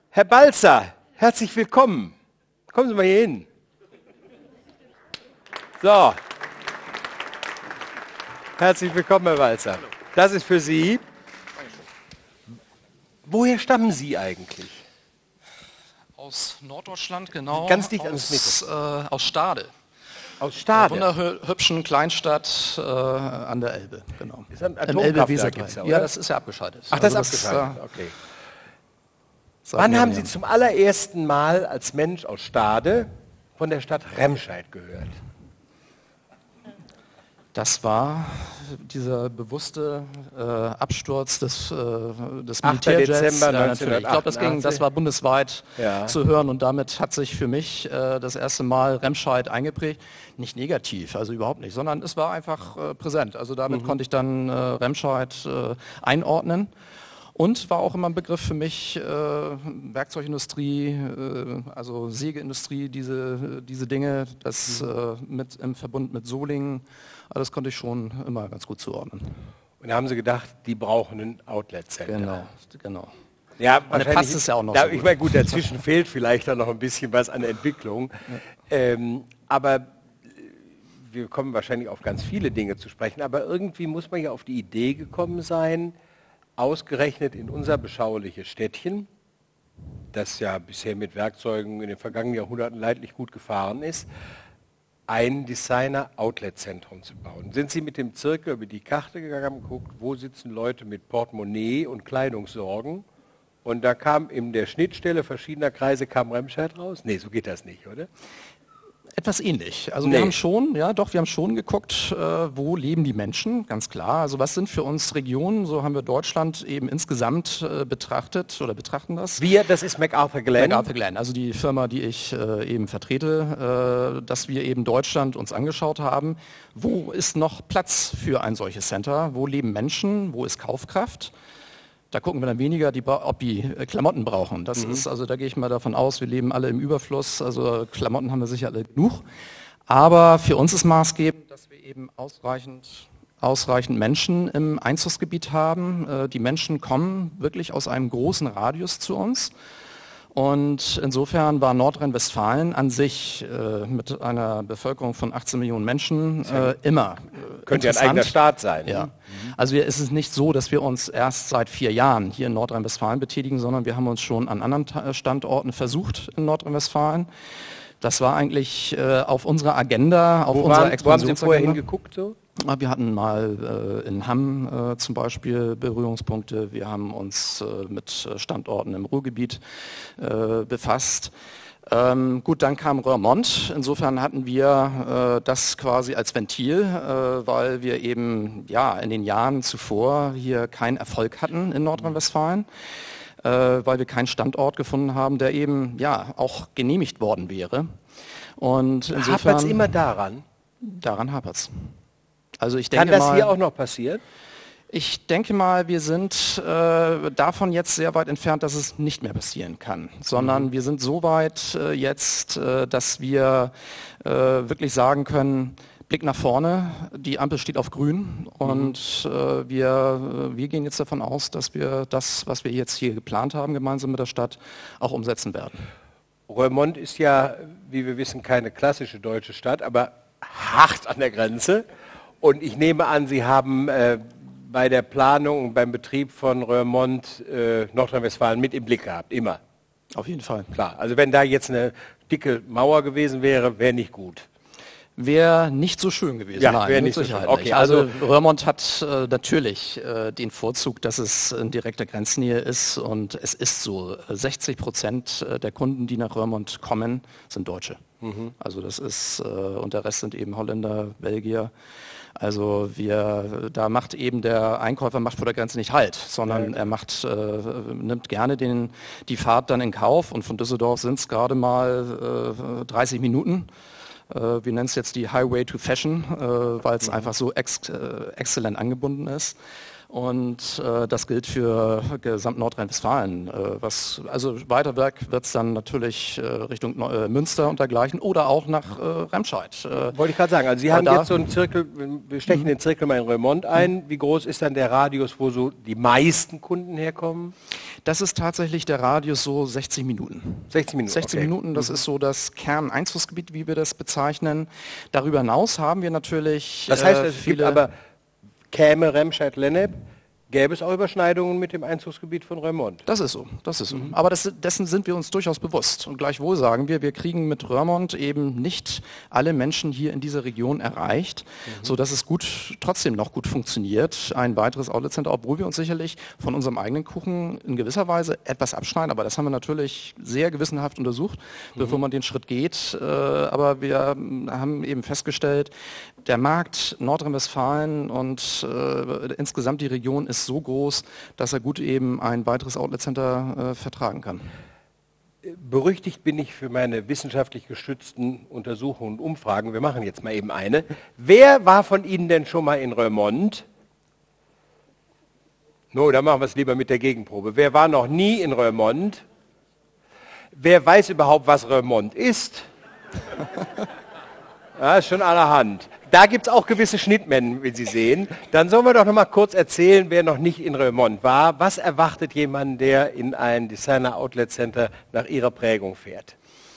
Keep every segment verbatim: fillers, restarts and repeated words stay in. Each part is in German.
Herr Balzer, herzlich willkommen. Kommen Sie mal hier hin. So. Herzlich willkommen, Herr Balzer. Das ist für Sie. Woher stammen Sie eigentlich? Aus Norddeutschland, genau. Ganz dicht aus, ans Mikro. Äh, aus Stade. Aus Stade? Einer wunderhübschen Kleinstadt äh, an der Elbe, genau. Ist ein Im Elbe-Weser-Dreieck. ja, Ja, das ist ja abgeschaltet. Ach, das also ist abgeschaltet, okay. Seit Wann haben Jahren. Sie zum allerersten Mal als Mensch aus Stade von der Stadt Remscheid gehört? Das war dieser bewusste äh, Absturz des, äh, des achter Militärjets. Dezember Ja, natürlich. Ich glaube, das, ging, das war bundesweit Ja. zu hören und damit hat sich für mich äh, das erste Mal Remscheid eingeprägt. Nicht negativ, also überhaupt nicht, sondern es war einfach äh, präsent. Also damit Mhm. konnte ich dann äh, Remscheid äh, einordnen. Und war auch immer ein Begriff für mich, äh, Werkzeugindustrie, äh, also Sägeindustrie, diese, diese Dinge, das äh, mit, im Verbund mit Solingen, das konnte ich schon immer ganz gut zuordnen. Und da haben Sie gedacht, die brauchen ein Outlet-Center. Genau, genau. Ja, Und dann wahrscheinlich passt es ja auch noch da, so Ich gut. meine, gut, dazwischen fehlt vielleicht dann noch ein bisschen was an Entwicklung. Ja. Ähm, aber wir kommen wahrscheinlich auf ganz viele Dinge zu sprechen. Aber irgendwie muss man ja auf die Idee gekommen sein, ausgerechnet in unser beschauliches Städtchen, das ja bisher mit Werkzeugen in den vergangenen Jahrhunderten leidlich gut gefahren ist, ein Designer-Outlet-Zentrum zu bauen. Sind Sie mit dem Zirkel über die Karte gegangen, haben geguckt, wo sitzen Leute mit Portemonnaie und Kleidungssorgen? Und da kam in der Schnittstelle verschiedener Kreise kam Remscheid raus? Nee, so geht das nicht, oder? Etwas ähnlich. Also Nee. wir haben schon, ja doch, wir haben schon geguckt, äh, wo leben die Menschen, ganz klar. Also was sind für uns Regionen, so haben wir Deutschland eben insgesamt äh, betrachtet oder betrachten das. Wir, das ist MacArthur Glen. MacArthur Glen, also die Firma, die ich äh, eben vertrete, äh, dass wir eben Deutschland uns angeschaut haben. Wo ist noch Platz für ein solches Center? Wo leben Menschen? Wo ist Kaufkraft? Da gucken wir dann weniger, die, ob die äh, Klamotten brauchen. Das mhm. ist, also da gehe ich mal davon aus, wir leben alle im Überfluss, also Klamotten haben wir sicher alle genug. Aber für uns ist maßgebend, dass wir eben ausreichend, ausreichend Menschen im Einzugsgebiet haben. Äh, die Menschen kommen wirklich aus einem großen Radius zu uns. Und insofern war Nordrhein-Westfalen an sich äh, mit einer Bevölkerung von achtzehn Millionen Menschen äh, immer äh, Könnte ja ein eigener Staat sein. Ja. Mhm. Also wir, es ist nicht so, dass wir uns erst seit vier Jahren hier in Nordrhein-Westfalen betätigen, sondern wir haben uns schon an anderen Standorten versucht in Nordrhein-Westfalen. Das war eigentlich äh, auf unserer Agenda, auf wo unserer waren, Wo haben Sie vorher Expansionsagenda. hingeguckt so? Wir hatten mal äh, in Hamm äh, zum Beispiel Berührungspunkte. Wir haben uns äh, mit Standorten im Ruhrgebiet äh, befasst. Ähm, gut, dann kam Roermond. Insofern hatten wir äh, das quasi als Ventil, äh, weil wir eben ja in den Jahren zuvor hier keinen Erfolg hatten in Nordrhein-Westfalen, äh, weil wir keinen Standort gefunden haben, der eben ja auch genehmigt worden wäre. Und insofern Hapert es immer daran? Daran hapert's. Also ich Kann denke das mal, hier auch noch passieren? Ich denke mal, wir sind äh, davon jetzt sehr weit entfernt, dass es nicht mehr passieren kann, sondern mhm. wir sind so weit äh, jetzt, äh, dass wir äh, wirklich sagen können, Blick nach vorne, die Ampel steht auf grün und mhm. äh, wir, wir gehen jetzt davon aus, dass wir das, was wir jetzt hier geplant haben, gemeinsam mit der Stadt, auch umsetzen werden. Roermond ist ja, wie wir wissen, keine klassische deutsche Stadt, aber hart an der Grenze. Und ich nehme an, Sie haben äh, bei der Planung und beim Betrieb von Roermond äh, Nordrhein-Westfalen mit im Blick gehabt, immer. Auf jeden Fall. Klar, also wenn da jetzt eine dicke Mauer gewesen wäre, wäre nicht gut. Wäre nicht so schön gewesen. Ja, Nein, wäre mit nicht so Sicherheit schön. Okay, nicht. Also, also Roermond hat äh, natürlich äh, den Vorzug, dass es in direkter Grenznähe ist und es ist so, sechzig Prozent der Kunden, die nach Roermond kommen, sind Deutsche. Mhm. Also das ist, äh, und der Rest sind eben Holländer, Belgier. Also wir, da macht eben der Einkäufer macht vor der Grenze nicht Halt, sondern er macht, äh, nimmt gerne den, die Fahrt dann in Kauf und von Düsseldorf sind es gerade mal äh, dreißig Minuten. Äh, wir nennen es jetzt die Highway to Fashion, äh, weil es mhm. einfach so ex, äh, exzellent angebunden ist. Und äh, das gilt für gesamt Nordrhein-Westfalen. Äh, was, also weiter weg wird es dann natürlich äh, Richtung Neu äh, Münster und dergleichen oder auch nach äh, Remscheid. Äh, Wollte ich gerade sagen, also Sie haben jetzt so einen Zirkel, wir stechen den Zirkel mal in Roermond ein. Wie groß ist dann der Radius, wo so die meisten Kunden herkommen? Das ist tatsächlich der Radius so sechzig Minuten. sechzig Minuten, sechzig okay. Minuten, das mhm. ist so das Kerneinzugsgebiet, wie wir das bezeichnen. Darüber hinaus haben wir natürlich Das heißt, äh, es viele... gibt aber käme Remscheid-Lennep, gäbe es auch Überschneidungen mit dem Einzugsgebiet von Roermond? Das ist so, das ist so. Mhm. Aber das, dessen sind wir uns durchaus bewusst. Und gleichwohl sagen wir, wir kriegen mit Roermond eben nicht alle Menschen hier in dieser Region erreicht, mhm. sodass es gut, trotzdem noch gut funktioniert, ein weiteres Outlet-Center, obwohl wir uns sicherlich von unserem eigenen Kuchen in gewisser Weise etwas abschneiden. Aber das haben wir natürlich sehr gewissenhaft untersucht, mhm. bevor man den Schritt geht. Äh, aber wir haben eben festgestellt, der Markt Nordrhein-Westfalen und äh, insgesamt die Region ist so groß, dass er gut eben ein weiteres Outlet-Center äh, vertragen kann. Berüchtigt bin ich für meine wissenschaftlich gestützten Untersuchungen und Umfragen. Wir machen jetzt mal eben eine. Wer war von Ihnen denn schon mal in Roermond? No, dann machen wir es lieber mit der Gegenprobe. Wer war noch nie in Roermond? Wer weiß überhaupt, was Roermond ist? Ja, ist schon allerhand. Da gibt es auch gewisse Schnittmengen, wie Sie sehen. Dann sollen wir doch noch mal kurz erzählen, wer noch nicht in Roermond war. Was erwartet jemand, der in ein Designer-Outlet-Center nach Ihrer Prägung fährt?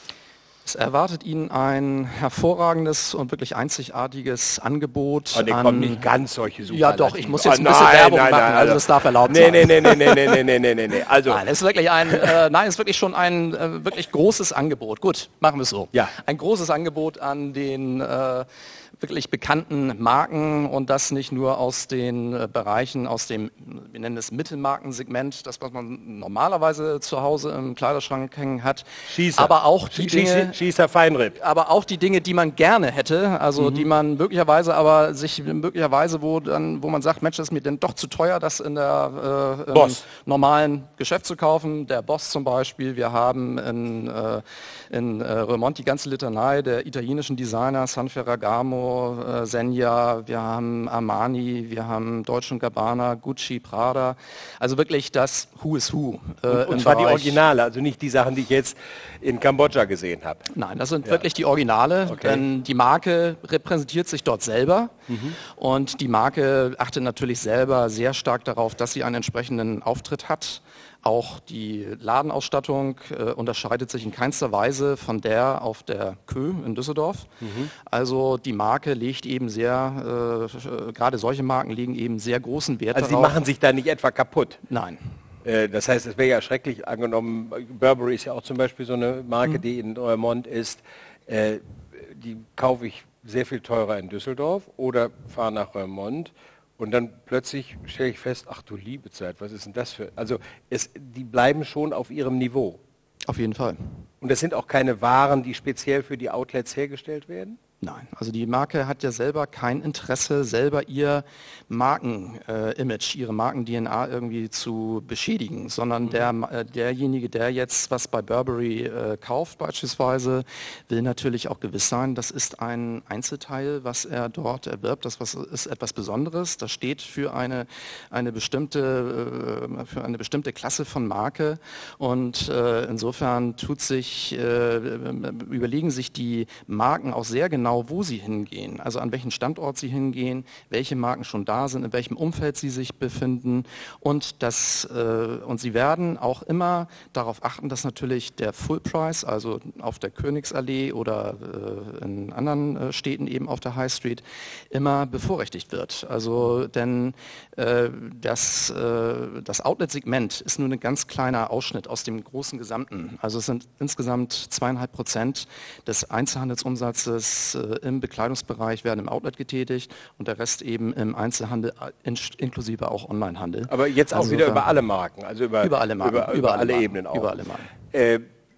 Es erwartet ihn ein hervorragendes und wirklich einzigartiges Angebot. Und die kommen nicht ganz solche Superlative. Ja doch, ich muss jetzt oh, ein bisschen nein, Werbung nein, machen, nein, also das darf erlaubt nee, sein. Nee, nee, nee, nee, nee, nee, nee, nee, nee. Also nein, es ist wirklich ein, äh, nein, es ist wirklich schon ein äh, wirklich großes Angebot. Gut, machen wir es so. Ja. Ein großes Angebot an den äh, wirklich bekannten Marken und das nicht nur aus den äh, Bereichen, aus dem, wir nennen es Mittelmarkensegment, das, was man normalerweise zu Hause im Kleiderschrank hängen hat, Schießer. aber auch die Schießer, Dinge, Schießer Feinripp. aber auch die Dinge, die man gerne hätte, also mhm. die man möglicherweise aber sich möglicherweise, wo dann, wo man sagt, Mensch, das ist mir denn doch zu teuer, das in der äh, im Boss. normalen Geschäft zu kaufen. Der Boss zum Beispiel, wir haben in, äh, in äh, Roermond die ganze Litanei der italienischen Designer, San Ferragamo, äh, Zegna, wir haben Armani, wir haben Dolce und Gabbana, Gucci, Prada, also wirklich das Who is Who. Äh, und und zwar die Originale, also nicht die Sachen, die ich jetzt in Kambodscha gesehen habe. Nein, das sind ja. wirklich die Originale, okay. denn die Marke repräsentiert sich dort selber mhm. und die Marke achtet natürlich selber sehr stark darauf, dass sie einen entsprechenden Auftritt hat. Auch die Ladenausstattung äh, unterscheidet sich in keinster Weise von der auf der Kö in Düsseldorf. Mhm. Also die Marke legt eben sehr, äh, gerade solche Marken legen eben sehr großen Wert also darauf. Also Sie machen sich da nicht etwa kaputt? Nein. Äh, das heißt, es wäre ja schrecklich angenommen, Burberry ist ja auch zum Beispiel so eine Marke, mhm. die in Roermond ist, äh, die kaufe ich sehr viel teurer in Düsseldorf oder fahre nach Roermond. Und dann plötzlich stelle ich fest, ach du liebe Zeit, was ist denn das für... Also es, die bleiben schon auf ihrem Niveau. Auf jeden Fall. Und das sind auch keine Waren, die speziell für die Outlets hergestellt werden? Nein, also die Marke hat ja selber kein Interesse, selber ihr Markenimage, äh, ihre Marken-D N A irgendwie zu beschädigen, sondern mhm. der, äh, derjenige, der jetzt was bei Burberry äh, kauft beispielsweise, will natürlich auch gewiss sein, das ist ein Einzelteil, was er dort erwirbt, das was ist etwas Besonderes, das steht für eine, eine, bestimmte, äh, für eine bestimmte Klasse von Marke und äh, insofern tut sich, äh, überlegen sich die Marken auch sehr genau, wo sie hingehen, also an welchen Standort sie hingehen, welche Marken schon da sind, in welchem Umfeld sie sich befinden und, das, äh, und sie werden auch immer darauf achten, dass natürlich der Full Price, also auf der Königsallee oder äh, in anderen äh, Städten eben auf der High Street, immer bevorrechtigt wird. Also denn äh, das, äh, das Outlet-Segment ist nur ein ganz kleiner Ausschnitt aus dem großen Gesamten. Also es sind insgesamt zweieinhalb Prozent des Einzelhandelsumsatzes im Bekleidungsbereich werden im Outlet getätigt und der Rest eben im Einzelhandel, in, inklusive auch Onlinehandel. Aber jetzt auch also wieder über alle Marken, also über, über alle Marken, über, über, über alle, alle Marken, Ebenen auch. Über alle Marken. Äh,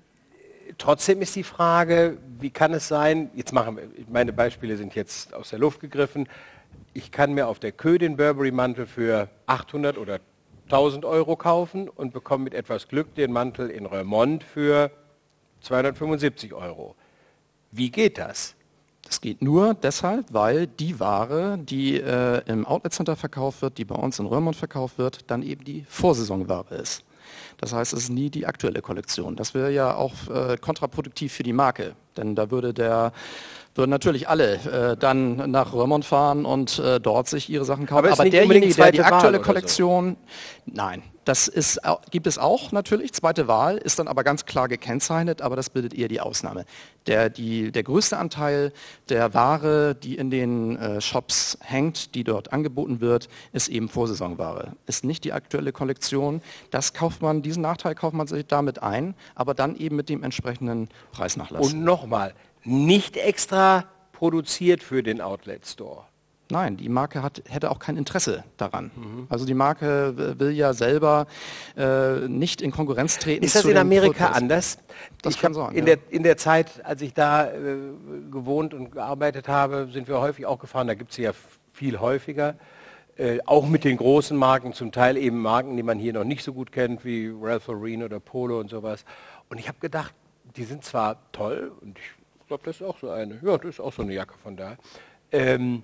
trotzdem ist die Frage, wie kann es sein, jetzt machen wir, meine Beispiele sind jetzt aus der Luft gegriffen, ich kann mir auf der Kö den Burberry-Mantel für achthundert oder tausend Euro kaufen und bekomme mit etwas Glück den Mantel in Roermond für zweihundertfünfundsiebzig Euro. Wie geht das? Das geht nur deshalb, weil die Ware, die äh, im Outlet Center verkauft wird, die bei uns in Roermond verkauft wird, dann eben die Vorsaisonware ist. Das heißt, es ist nie die aktuelle Kollektion. Das wäre ja auch äh, kontraproduktiv für die Marke, denn da würde der würden natürlich alle äh, dann nach Roermond fahren und äh, dort sich ihre Sachen kaufen. Aber, Aber derjenige, der die aktuelle Kollektion, so. Nein, das ist, gibt es auch natürlich, zweite Wahl, ist dann aber ganz klar gekennzeichnet, aber das bildet eher die Ausnahme. Der, die, der größte Anteil der Ware, die in den äh, Shops hängt, die dort angeboten wird, ist eben Vorsaisonware. Ist nicht die aktuelle Kollektion. Das kauft man, diesen Nachteil kauft man sich damit ein, aber dann eben mit dem entsprechenden Preisnachlass. Und nochmal, nicht extra produziert für den Outlet Store. Nein, die Marke hat, hätte auch kein Interesse daran. Mhm. Also die Marke will ja selber äh, nicht in Konkurrenz treten. Ist das in Amerika anders? Das ich kann sein. In, ja. der, in der Zeit, als ich da äh, gewohnt und gearbeitet habe, sind wir häufig auch gefahren. Da gibt es ja viel häufiger. Äh, auch mit den großen Marken, zum Teil eben Marken, die man hier noch nicht so gut kennt, wie Ralph Lauren oder Polo und sowas. Und ich habe gedacht, die sind zwar toll und ich Ich glaube, das ist auch so eine. Ja, das ist auch so eine Jacke von da. Ähm,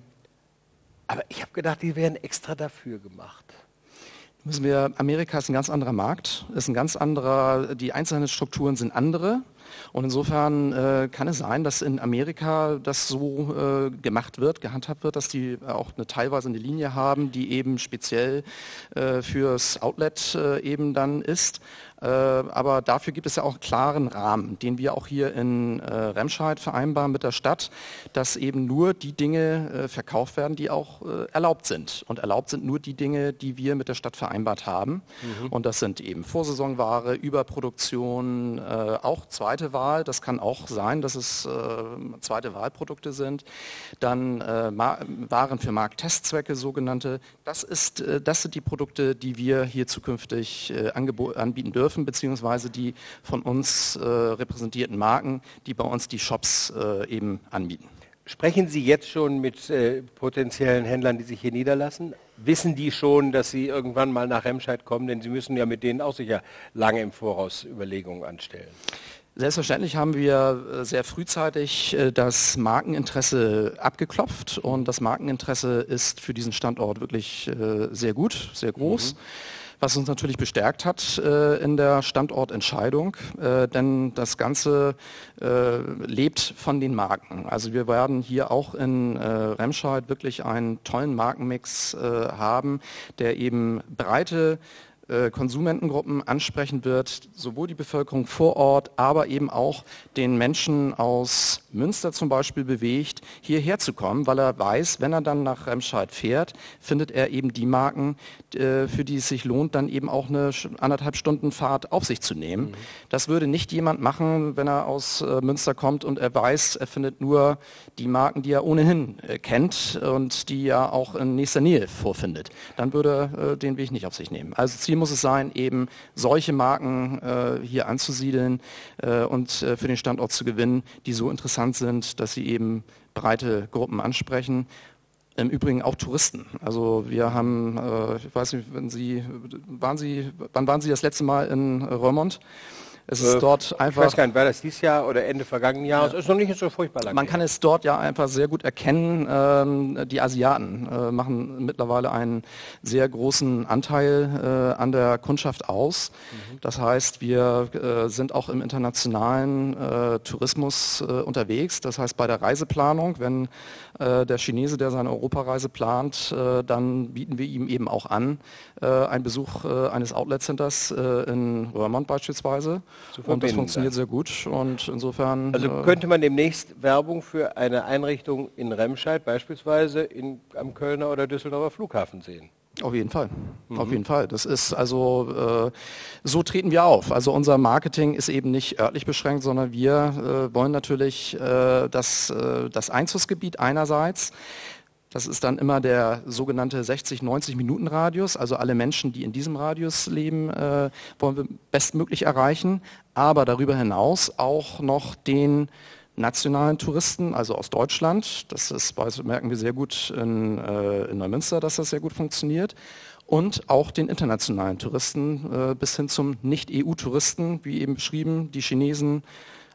aber ich habe gedacht, die wären extra dafür gemacht. Müssen wir, Amerika ist ein ganz anderer Markt, ist ein ganz anderer, die einzelnen Strukturen sind andere. Und insofern äh, kann es sein, dass in Amerika das so äh, gemacht wird, gehandhabt wird, dass die auch eine, teilweise eine Linie haben, die eben speziell äh, fürs Outlet äh, eben dann ist. Äh, aber dafür gibt es ja auch einen klaren Rahmen, den wir auch hier in äh, Remscheid vereinbaren mit der Stadt, dass eben nur die Dinge äh, verkauft werden, die auch äh, erlaubt sind. Und erlaubt sind nur die Dinge, die wir mit der Stadt vereinbart haben. Mhm. Und das sind eben Vorsaisonware, Überproduktion, äh, auch zweite Wahl. Das kann auch sein, dass es äh, zweite Wahlprodukte sind. Dann äh, Waren für Markttestzwecke, sogenannte. Das, ist, äh, das sind die Produkte, die wir hier zukünftig äh, anbieten dürfen, beziehungsweise die von uns äh, repräsentierten Marken, die bei uns die Shops äh, eben anbieten. Sprechen Sie jetzt schon mit äh, potenziellen Händlern, die sich hier niederlassen? Wissen die schon, dass Sie irgendwann mal nach Remscheid kommen? Denn Sie müssen ja mit denen auch sicher lange im Voraus Überlegungen anstellen. Selbstverständlich haben wir sehr frühzeitig das Markeninteresse abgeklopft und das Markeninteresse ist für diesen Standort wirklich sehr gut, sehr groß. Mhm. Was uns natürlich bestärkt hat äh, in der Standortentscheidung, äh, denn das Ganze äh, lebt von den Marken. Also wir werden hier auch in äh, Remscheid wirklich einen tollen Markenmix äh, haben, der eben breite Konsumentengruppen ansprechen wird, sowohl die Bevölkerung vor Ort, aber eben auch den Menschen aus Münster zum Beispiel bewegt, hierher zu kommen, weil er weiß, wenn er dann nach Remscheid fährt, findet er eben die Marken, für die es sich lohnt, dann eben auch eine anderthalb Stunden Fahrt auf sich zu nehmen. Mhm. Das würde nicht jemand machen, wenn er aus Münster kommt und er weiß, er findet nur die Marken, die er ohnehin kennt und die er auch in nächster Nähe vorfindet. Dann würde er den Weg nicht auf sich nehmen. Also Ziel muss es sein, eben solche Marken äh, hier anzusiedeln äh, und äh, für den Standort zu gewinnen, die so interessant sind, dass sie eben breite Gruppen ansprechen. Im Übrigen auch Touristen. Also wir haben, äh, ich weiß nicht, wenn Sie, waren Sie, wann waren Sie das letzte Mal in Roermond? Es ist äh, dort einfach. Ich weiß gar nicht, war das dieses Jahr oder Ende vergangenen Jahres? Ja. Ist noch nicht so furchtbar lang. Man kann es dort ja einfach sehr gut erkennen. Ähm, die Asiaten äh, machen mittlerweile einen sehr großen Anteil äh, an der Kundschaft aus. Mhm. Das heißt, wir äh, sind auch im internationalen äh, Tourismus äh, unterwegs. Das heißt, bei der Reiseplanung, wenn äh, der Chinese, der seine Europareise plant, äh, dann bieten wir ihm eben auch an, äh, einen Besuch äh, eines Outlet-Centers äh, in Roermond beispielsweise. Und das funktioniert dann sehr gut und insofern... Also könnte man demnächst Werbung für eine Einrichtung in Remscheid beispielsweise in, am Kölner oder Düsseldorfer Flughafen sehen? Auf jeden Fall, mhm. auf jeden Fall. Das ist also, äh, so treten wir auf. Also unser Marketing ist eben nicht örtlich beschränkt, sondern wir äh, wollen natürlich äh, das, äh, das Einzugsgebiet einerseits. Das ist dann immer der sogenannte sechzig, neunzig Minuten Radius. Also alle Menschen, die in diesem Radius leben, äh, wollen wir bestmöglich erreichen. Aber darüber hinaus auch noch den nationalen Touristen, also aus Deutschland. Das ist, das merken wir sehr gut in, äh, in Neumünster, dass das sehr gut funktioniert. Und auch den internationalen Touristen äh, bis hin zum Nicht-E U-Touristen, wie eben beschrieben, die Chinesen,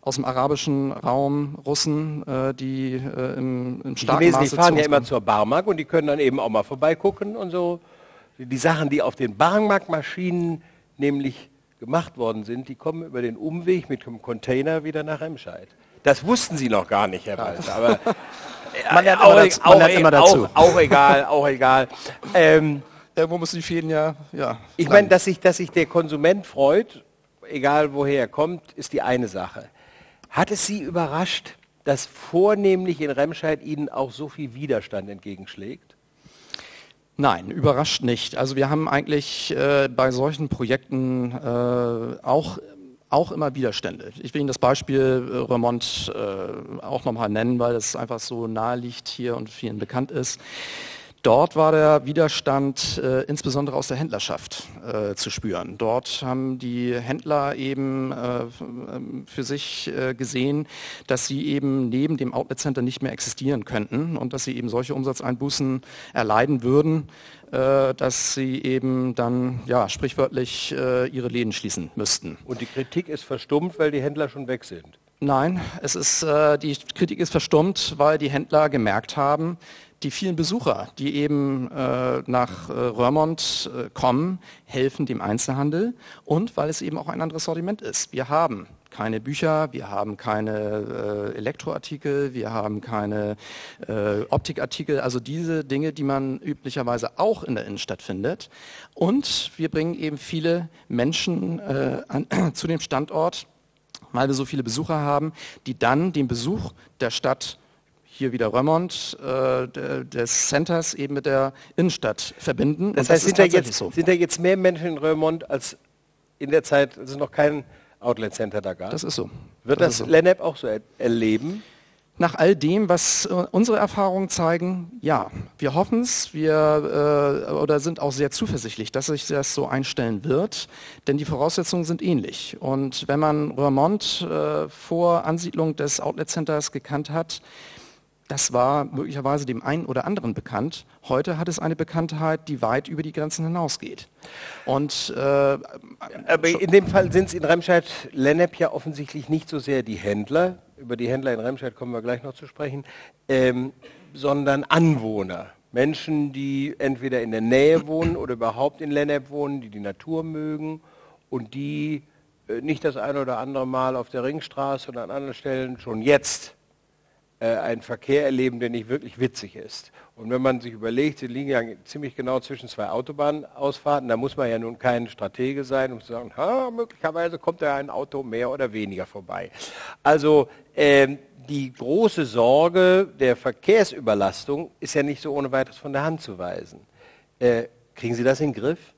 aus dem arabischen Raum, Russen, äh, die äh, im, im Die starken Chinesen, Maße die fahren zu ja uns immer kommen. zur Barmark und die können dann eben auch mal vorbeigucken und so. Die Sachen, die auf den Barmarkmaschinen nämlich gemacht worden sind, die kommen über den Umweg mit dem Container wieder nach Remscheid. Das wussten Sie noch gar nicht, Herr Walter, aber Man lernt auch, immer dazu. Man auch, lernt immer dazu. auch, auch egal, auch egal. Ähm, Irgendwo müssen die Fäden ja, ja. ich meine, dass sich, dass sich der Konsument freut, egal woher er kommt, ist die eine Sache. Hat es Sie überrascht, dass vornehmlich in Remscheid Ihnen auch so viel Widerstand entgegenschlägt? Nein, überrascht nicht. Also wir haben eigentlich äh, bei solchen Projekten äh, auch, auch immer Widerstände. Ich will Ihnen das Beispiel äh, Roermond äh, auch nochmal nennen, weil es einfach so nahe liegt hier und vielen bekannt ist. Dort war der Widerstand äh, insbesondere aus der Händlerschaft äh, zu spüren. Dort haben die Händler eben äh, für sich äh, gesehen, dass sie eben neben dem Outlet Center nicht mehr existieren könnten und dass sie eben solche Umsatzeinbußen erleiden würden, äh, dass sie eben dann ja sprichwörtlich äh, ihre Läden schließen müssten. Und die Kritik ist verstummt, weil die Händler schon weg sind. Nein, es ist, äh, die Kritik ist verstummt, weil die Händler gemerkt haben, die vielen Besucher, die eben äh, nach äh, Roermond äh, kommen, helfen dem Einzelhandel und weil es eben auch ein anderes Sortiment ist. Wir haben keine Bücher, wir haben keine äh, Elektroartikel, wir haben keine äh, Optikartikel, also diese Dinge, die man üblicherweise auch in der Innenstadt findet. Und wir bringen eben viele Menschen äh, an, zu dem Standort, weil wir so viele Besucher haben, die dann den Besuch der Stadt, hier wieder Roermond, äh, des Centers eben mit der Innenstadt verbinden. Das Und heißt, ist sind, da tatsächlich jetzt, so. sind da jetzt mehr Menschen in Roermond als in der Zeit, als es noch kein Outlet Center da gab? Das ist so. Wird das das, ist so. Lennep auch so er erleben? Nach all dem, was äh, unsere Erfahrungen zeigen, ja, wir hoffen es, wir äh, oder sind auch sehr zuversichtlich, dass sich das so einstellen wird, denn die Voraussetzungen sind ähnlich. Und wenn man Roermond äh, vor Ansiedlung des Outlet Centers gekannt hat, das war möglicherweise dem einen oder anderen bekannt. Heute hat es eine Bekanntheit, die weit über die Grenzen hinausgeht. Und äh, Aber in dem Fall sind es in Remscheid-Lennep ja offensichtlich nicht so sehr die Händler, über die Händler in Remscheid kommen wir gleich noch zu sprechen, ähm, sondern Anwohner. Menschen, die entweder in der Nähe wohnen oder überhaupt in Lennep wohnen, die die Natur mögen und die äh, nicht das eine oder andere Mal auf der Ringstraße oder an anderen Stellen schon jetzt einen Verkehr erleben, der nicht wirklich witzig ist. Und wenn man sich überlegt, sie liegen ja ziemlich genau zwischen zwei Autobahnausfahrten, da muss man ja nun kein Stratege sein, um zu sagen, ha, möglicherweise kommt da ein Auto mehr oder weniger vorbei. Also ähm, die große Sorge der Verkehrsüberlastung ist ja nicht so ohne weiteres von der Hand zu weisen. Äh, kriegen Sie das in den Griff?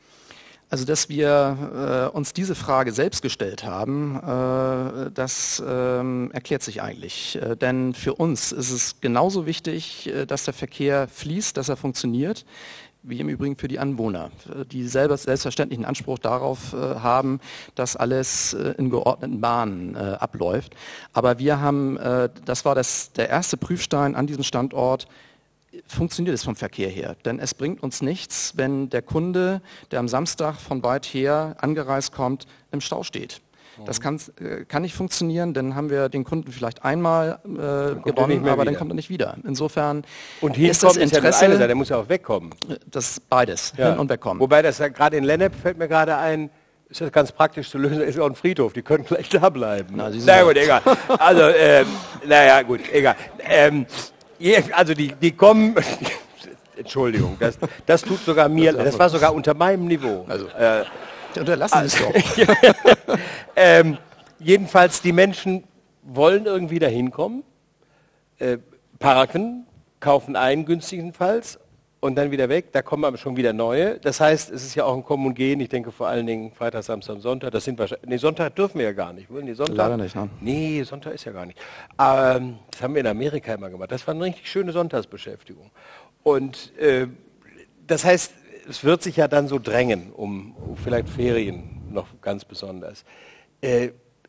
Also, dass wir äh, uns diese Frage selbst gestellt haben, äh, das ähm, erklärt sich eigentlich. Äh, denn für uns ist es genauso wichtig, äh, dass der Verkehr fließt, dass er funktioniert, wie im Übrigen für die Anwohner, die selber selbstverständlichen Anspruch darauf äh, haben, dass alles äh, in geordneten Bahnen äh, abläuft. Aber wir haben, äh, das war das, der erste Prüfstein an diesem Standort, funktioniert es vom Verkehr her. Denn es bringt uns nichts, wenn der Kunde, der am Samstag von weit her angereist kommt, im Stau steht. Das kann, äh, kann nicht funktionieren, dann haben wir den Kunden vielleicht einmal äh, gewonnen, aber dann kommt er nicht wieder. Insofern und ist das ist Interesse, ja das eine Seite, der muss ja auch wegkommen. Das ist beides, Ja. hin und wegkommen. Wobei das ja gerade in Lennep fällt mir gerade ein, ist das ganz praktisch zu lösen, ist auch ein Friedhof, die können gleich da bleiben. Na, Na gut, egal. Also, ähm, naja, gut, egal. Ähm, je- also die, die kommen, Entschuldigung, das, das tut sogar mir, das war sogar unter meinem Niveau. Also, Äh, unterlassen Sie es doch. ähm, jedenfalls, die Menschen wollen irgendwie dahin kommen, äh, parken, kaufen ein, günstigenfalls, und dann wieder weg. Da kommen aber schon wieder neue. Das heißt, es ist ja auch ein Kommen und Gehen. Ich denke vor allen Dingen Freitag, Samstag und Sonntag. Das sind wahrscheinlich, nee, Sonntag dürfen wir ja gar nicht. Wollen die Sonntag? Leider nicht, ne? Nee, Sonntag ist ja gar nicht. Ähm, das haben wir in Amerika immer gemacht. Das war eine richtig schöne Sonntagsbeschäftigung. Und äh, das heißt, es wird sich ja dann so drängen, um, um vielleicht Ferien noch ganz besonders. Äh,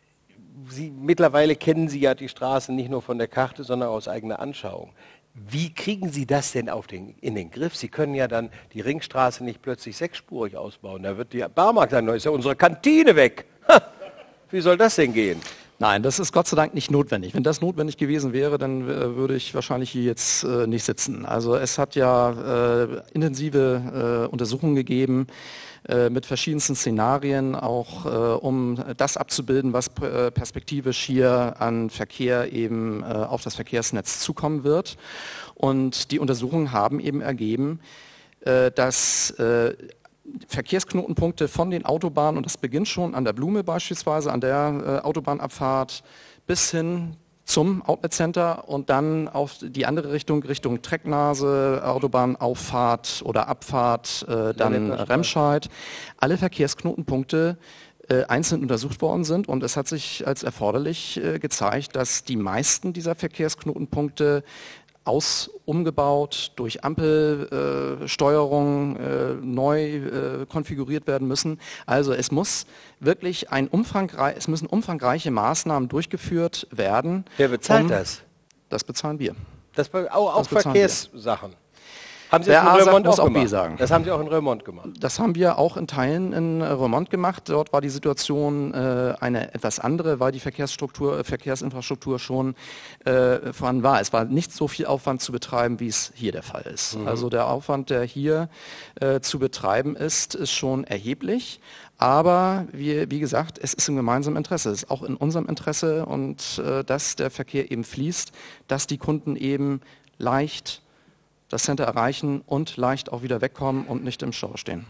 Sie, mittlerweile kennen Sie ja die Straßen nicht nur von der Karte, sondern aus eigener Anschauung. Wie kriegen Sie das denn auf den, in den Griff? Sie können ja dann die Ringstraße nicht plötzlich sechsspurig ausbauen. Da wird die Barmarkt sagen, da ist ja unsere Kantine weg. Ha, wie soll das denn gehen? Nein, das ist Gott sei Dank nicht notwendig. Wenn das notwendig gewesen wäre, dann äh, würde ich wahrscheinlich hier jetzt äh, nicht sitzen. Also es hat ja äh, intensive äh, Untersuchungen gegeben äh, mit verschiedensten Szenarien, auch äh, um das abzubilden, was äh, perspektivisch hier an Verkehr eben äh, auf das Verkehrsnetz zukommen wird. Und die Untersuchungen haben eben ergeben, äh, dass äh, Verkehrsknotenpunkte von den Autobahnen, und das beginnt schon an der Blume beispielsweise, an der äh, Autobahnabfahrt bis hin zum Outlet Center und dann auf die andere Richtung, Richtung Trecknase, Autobahnauffahrt oder Abfahrt, äh, dann Remscheid. Alle Verkehrsknotenpunkte äh, einzeln untersucht worden sind und es hat sich als erforderlich äh, gezeigt, dass die meisten dieser Verkehrsknotenpunkte aus umgebaut, durch Ampelsteuerung äh, neu äh, konfiguriert werden müssen. Also es muss wirklich ein umfangrei es müssen umfangreiche Maßnahmen durchgeführt werden. Wer bezahlt um, das? Das bezahlen wir. Das auch, auch das Verkehrssachen. Haben Sie Der das in Römond muss auch auch gemacht? B sagen. Das haben Sie auch in Römond gemacht. Das haben wir auch in Teilen in Römond gemacht. Dort war die Situation äh, eine etwas andere, weil die Verkehrsstruktur, Verkehrsinfrastruktur schon äh, vorhanden war. Es war nicht so viel Aufwand zu betreiben, wie es hier der Fall ist. Mhm. Also der Aufwand, der hier äh, zu betreiben ist, ist schon erheblich. Aber wie, wie gesagt, es ist im gemeinsamen Interesse. Es ist auch in unserem Interesse und äh, dass der Verkehr eben fließt, dass die Kunden eben leicht das Center erreichen und leicht auch wieder wegkommen und nicht im Stau stehen.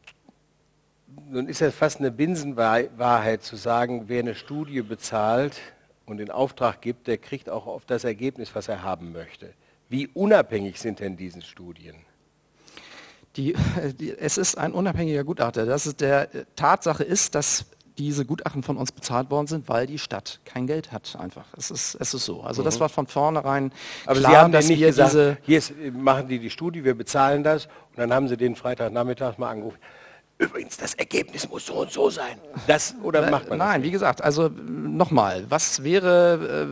Nun ist ja fast eine Binsenwahrheit zu sagen, wer eine Studie bezahlt und den Auftrag gibt, der kriegt auch oft das Ergebnis, was er haben möchte. Wie unabhängig sind denn diese Studien? Die, die, es ist ein unabhängiger Gutachter. Das ist der Tatsache ist, dass diese Gutachten von uns bezahlt worden sind, weil die Stadt kein Geld hat einfach. Es ist, es ist so. Also mhm. das war von vornherein Aber klar, Sie haben dass nicht wir gesagt, diese hier ist, machen die die Studie, wir bezahlen das und dann haben Sie den Freitagnachmittag mal angerufen. Übrigens, das Ergebnis muss so und so sein. Das, oder macht man das Nein, nicht? wie gesagt, also nochmal, was wäre, äh,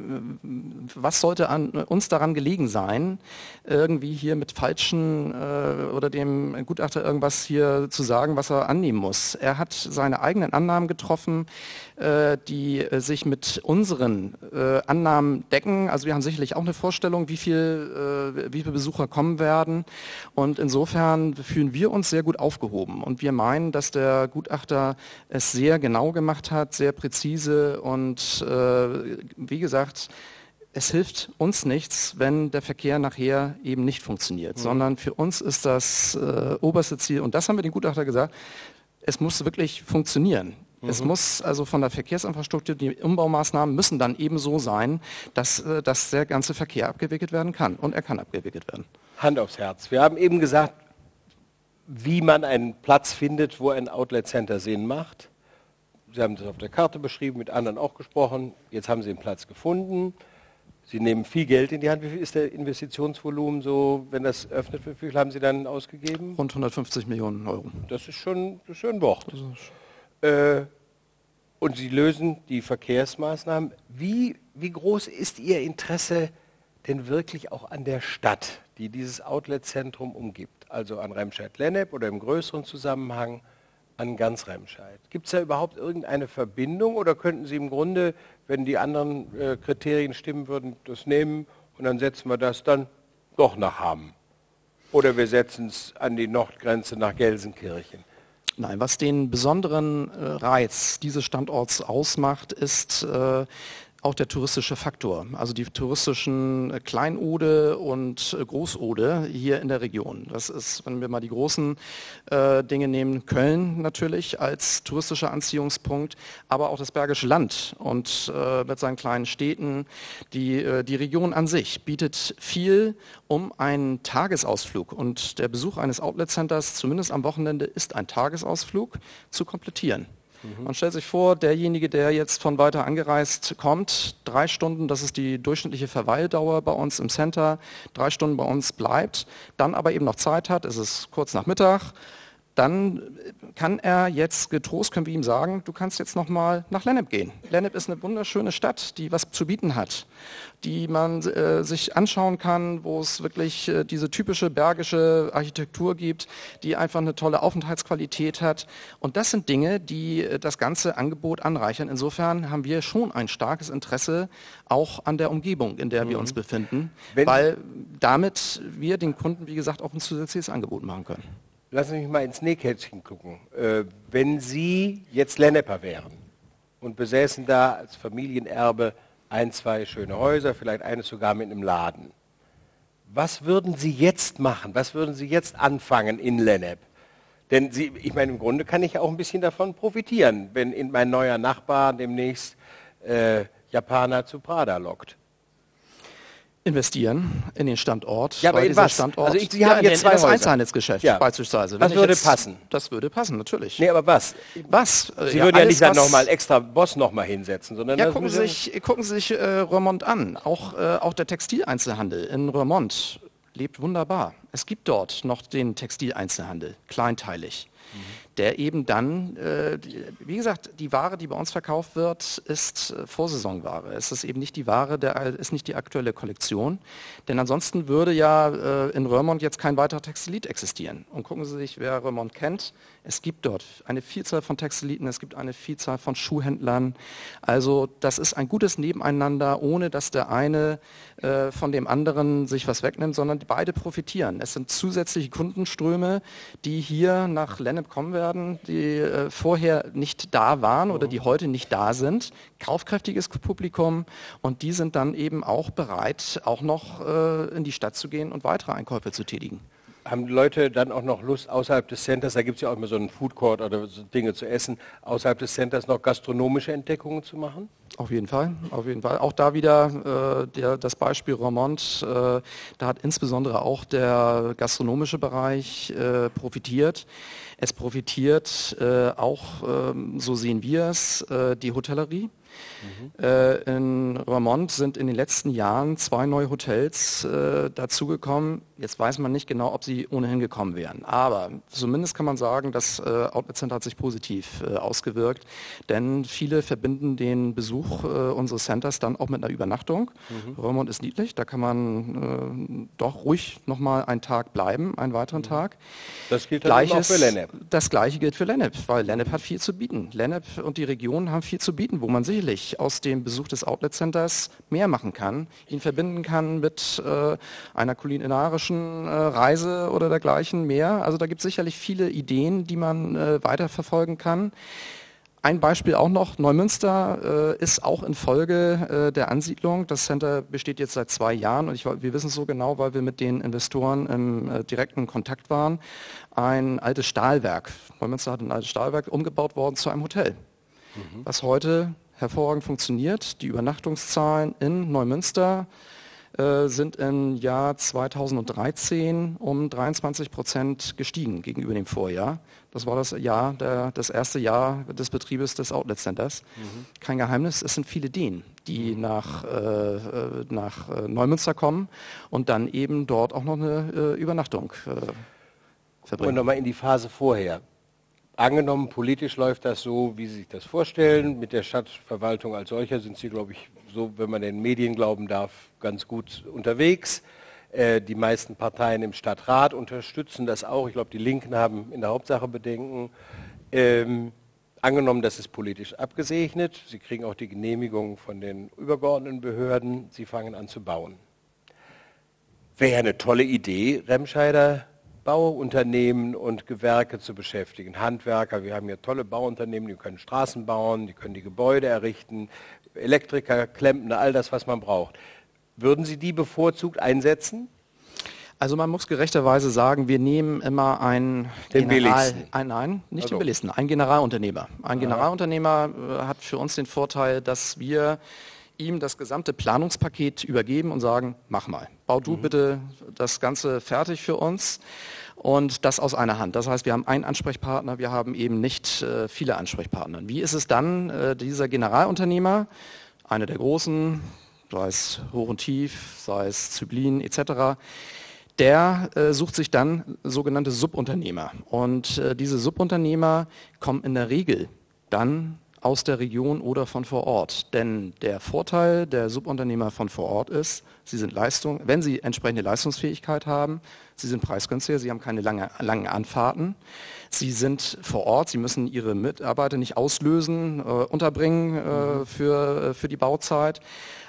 was sollte an uns daran gelegen sein, irgendwie hier mit falschen äh, oder dem Gutachter irgendwas hier zu sagen, was er annehmen muss. Er hat seine eigenen Annahmen getroffen, äh, die äh, sich mit unseren äh, Annahmen decken. Also wir haben sicherlich auch eine Vorstellung, wie viel, äh, wie viele Besucher kommen werden. Und insofern fühlen wir uns sehr gut aufgehoben. Und wir meinen, dass der Gutachter es sehr genau gemacht hat, sehr präzise und äh, wie gesagt, es hilft uns nichts, wenn der Verkehr nachher eben nicht funktioniert, mhm. sondern für uns ist das äh, oberste Ziel, und das haben wir dem Gutachter gesagt, es muss wirklich funktionieren. Mhm. Es muss also von der Verkehrsinfrastruktur, die Umbaumaßnahmen müssen dann eben so sein, dass, äh, dass der ganze Verkehr abgewickelt werden kann, und er kann abgewickelt werden. Hand aufs Herz. Wir haben eben gesagt, wie man einen Platz findet, wo ein Outlet Center Sinn macht. Sie haben das auf der Karte beschrieben, mit anderen auch gesprochen. Jetzt haben Sie einen Platz gefunden. Sie nehmen viel Geld in die Hand. Wie viel ist der Investitionsvolumen so, wenn das öffnet? Wie viel haben Sie dann ausgegeben? Rund hundertfünfzig Millionen Euro. Das ist schon, das ist schon ein Wort. Äh, und Sie lösen die Verkehrsmaßnahmen. Wie, wie groß ist Ihr Interesse denn wirklich auch an der Stadt, die dieses Outlet-Zentrum umgibt? Also an Remscheid-Lennep oder im größeren Zusammenhang an ganz Remscheid. Gibt es da überhaupt irgendeine Verbindung oder könnten Sie im Grunde, wenn die anderen äh, Kriterien stimmen würden, das nehmen und dann setzen wir das dann doch nach Hamm? Oder wir setzen es an die Nordgrenze nach Gelsenkirchen? Nein, was den besonderen äh, Reiz dieses Standorts ausmacht, ist äh, auch der touristische Faktor, also die touristischen Kleinode und Großode hier in der Region. Das ist, wenn wir mal die großen äh, Dinge nehmen, Köln natürlich als touristischer Anziehungspunkt, aber auch das Bergische Land und äh, mit seinen kleinen Städten. Die, äh, die Region an sich bietet viel, um einen Tagesausflug, und der Besuch eines Outlet-Centers, zumindest am Wochenende, ist ein Tagesausflug, zu komplettieren. Man stellt sich vor, derjenige, der jetzt von weiter angereist kommt, drei Stunden, das ist die durchschnittliche Verweildauer bei uns im Center, drei Stunden bei uns bleibt, dann aber eben noch Zeit hat, es ist kurz nach Mittag, dann kann er jetzt getrost, können wir ihm sagen, du kannst jetzt nochmal nach Lennep gehen. Lennep ist eine wunderschöne Stadt, die was zu bieten hat, die man äh, sich anschauen kann, wo es wirklich äh, diese typische bergische Architektur gibt, die einfach eine tolle Aufenthaltsqualität hat. Und das sind Dinge, die äh, das ganze Angebot anreichern. Insofern haben wir schon ein starkes Interesse auch an der Umgebung, in der mhm. wir uns befinden, Wenn weil damit wir den Kunden, wie gesagt, auch ein zusätzliches Angebot machen können. Lassen Sie mich mal ins Nähkästchen gucken. Äh, wenn Sie jetzt Lenneper wären und besäßen da als Familienerbe ein, zwei schöne Häuser, vielleicht eines sogar mit einem Laden, was würden Sie jetzt machen? Was würden Sie jetzt anfangen in Lennep? Denn Sie, ich meine, im Grunde kann ich auch ein bisschen davon profitieren, wenn in mein neuer Nachbar demnächst äh, Japaner zu Prada lockt. Investieren in den Standort. Ja, aber in was? Standort, also ich, Sie haben ja, jetzt in, zwei in das Häuser. Einzelhandelsgeschäft Ja. beispielsweise. Das Wenn würde jetzt, passen. Das würde passen, natürlich. Nee, aber was? Was? Sie ja, würden ja alles, nicht dann was- nochmal extra Boss nochmal hinsetzen, sondern... Ja, das gucken Sie würde- sich, gucken Sie sich äh, Roermond an. Auch, äh, auch der Textileinzelhandel in Roermond lebt wunderbar. Es gibt dort noch den Textileinzelhandel, kleinteilig, mhm. der eben dann, äh, die, wie gesagt, die Ware, die bei uns verkauft wird, ist äh, Vorsaisonware. Es ist eben nicht die Ware, der, ist nicht die aktuelle Kollektion. Denn ansonsten würde ja äh, in Roermond jetzt kein weiterer Textilit existieren. Und gucken Sie sich, wer Roermond kennt, es gibt dort eine Vielzahl von Textiliten, es gibt eine Vielzahl von Schuhhändlern. Also das ist ein gutes Nebeneinander, ohne dass der eine äh, von dem anderen sich was wegnimmt, sondern beide profitieren. Es sind zusätzliche Kundenströme, die hier nach Lennep kommen werden, die äh, vorher nicht da waren oder die heute nicht da sind. Kaufkräftiges Publikum und die sind dann eben auch bereit, auch noch äh, in die Stadt zu gehen und weitere Einkäufe zu tätigen. Haben die Leute dann auch noch Lust, außerhalb des Centers, da gibt es ja auch immer so einen Food Court oder so Dinge zu essen, außerhalb des Centers noch gastronomische Entdeckungen zu machen? Auf jeden Fall, auf jeden Fall. Auch da wieder äh, der, das Beispiel Roermond, äh, da hat insbesondere auch der gastronomische Bereich äh, profitiert. Es profitiert äh, auch, äh, so sehen wir es, äh, die Hotellerie. Mhm. Äh, in Roermond sind in den letzten Jahren zwei neue Hotels äh, dazugekommen. Jetzt weiß man nicht genau, ob sie ohnehin gekommen wären. Aber zumindest kann man sagen, das äh, Outlet Center hat sich positiv äh, ausgewirkt. Denn viele verbinden den Besuch äh, unseres Centers dann auch mit einer Übernachtung. Mhm. Roermond ist niedlich, da kann man äh, doch ruhig nochmal einen Tag bleiben, einen weiteren mhm. Tag. Das gilt dann auch für Lennep. Das Gleiche gilt für Lennep, weil Lennep hat viel zu bieten. Lennep und die Region haben viel zu bieten, wo man sicherlich aus dem Besuch des Outlet Centers mehr machen kann, ihn verbinden kann mit äh, einer kulinarischen äh, Reise oder dergleichen mehr. Also da gibt es sicherlich viele Ideen, die man äh, weiterverfolgen kann. Ein Beispiel auch noch, Neumünster äh, ist auch in Folge äh, der Ansiedlung. Das Center besteht jetzt seit zwei Jahren und ich, wir wissen es so genau, weil wir mit den Investoren im äh, direkten Kontakt waren. Ein altes Stahlwerk, Neumünster hat ein altes Stahlwerk umgebaut worden zu einem Hotel, mhm. was heute hervorragend funktioniert. Die Übernachtungszahlen in Neumünster äh, sind im Jahr zweitausenddreizehn um dreiundzwanzig Prozent gestiegen gegenüber dem Vorjahr. Das war das Jahr, der, das erste Jahr des Betriebes des Outlet Centers. Mhm. Kein Geheimnis, es sind viele Dänen, die nach, äh, nach äh, Neumünster kommen und dann eben dort auch noch eine äh, Übernachtung äh, verbringen. Und nochmal in die Phase vorher. Angenommen, politisch läuft das so, wie Sie sich das vorstellen. Mit der Stadtverwaltung als solcher sind Sie, glaube ich, so, wenn man den Medien glauben darf, ganz gut unterwegs. Äh, die meisten Parteien im Stadtrat unterstützen das auch. Ich glaube, die Linken haben in der Hauptsache Bedenken. Ähm, angenommen, das ist politisch abgesegnet. Sie kriegen auch die Genehmigung von den übergeordneten Behörden. Sie fangen an zu bauen. Wäre eine tolle Idee, Remscheider Bauunternehmen und Gewerke zu beschäftigen. Handwerker, wir haben hier tolle Bauunternehmen, die können Straßen bauen, die können die Gebäude errichten, Elektriker, Klempner, all das, was man braucht. Würden Sie die bevorzugt einsetzen? Also man muss gerechterweise sagen, wir nehmen immer einen den General, ein, nein, nicht also. den billigsten, einen Generalunternehmer. Ein Aha. Generalunternehmer äh, hat für uns den Vorteil, dass wir ihm das gesamte Planungspaket übergeben und sagen, mach mal, bau du mhm. bitte das Ganze fertig für uns und das aus einer Hand. Das heißt, wir haben einen Ansprechpartner, wir haben eben nicht äh, viele Ansprechpartner. Wie ist es dann, äh, dieser Generalunternehmer, einer der großen, sei es Hoch und Tief, sei es Zyblin et cetera, der äh, sucht sich dann sogenannte Subunternehmer. Und äh, diese Subunternehmer kommen in der Regel dann aus der Region oder von vor Ort. Denn der Vorteil der Subunternehmer von vor Ort ist, sie sind Leistung, wenn sie entsprechende Leistungsfähigkeit haben, sie sind preisgünstiger, sie haben keine lange, langen Anfahrten, sie sind vor Ort, sie müssen ihre Mitarbeiter nicht auslösen, äh, unterbringen äh, für, für die Bauzeit.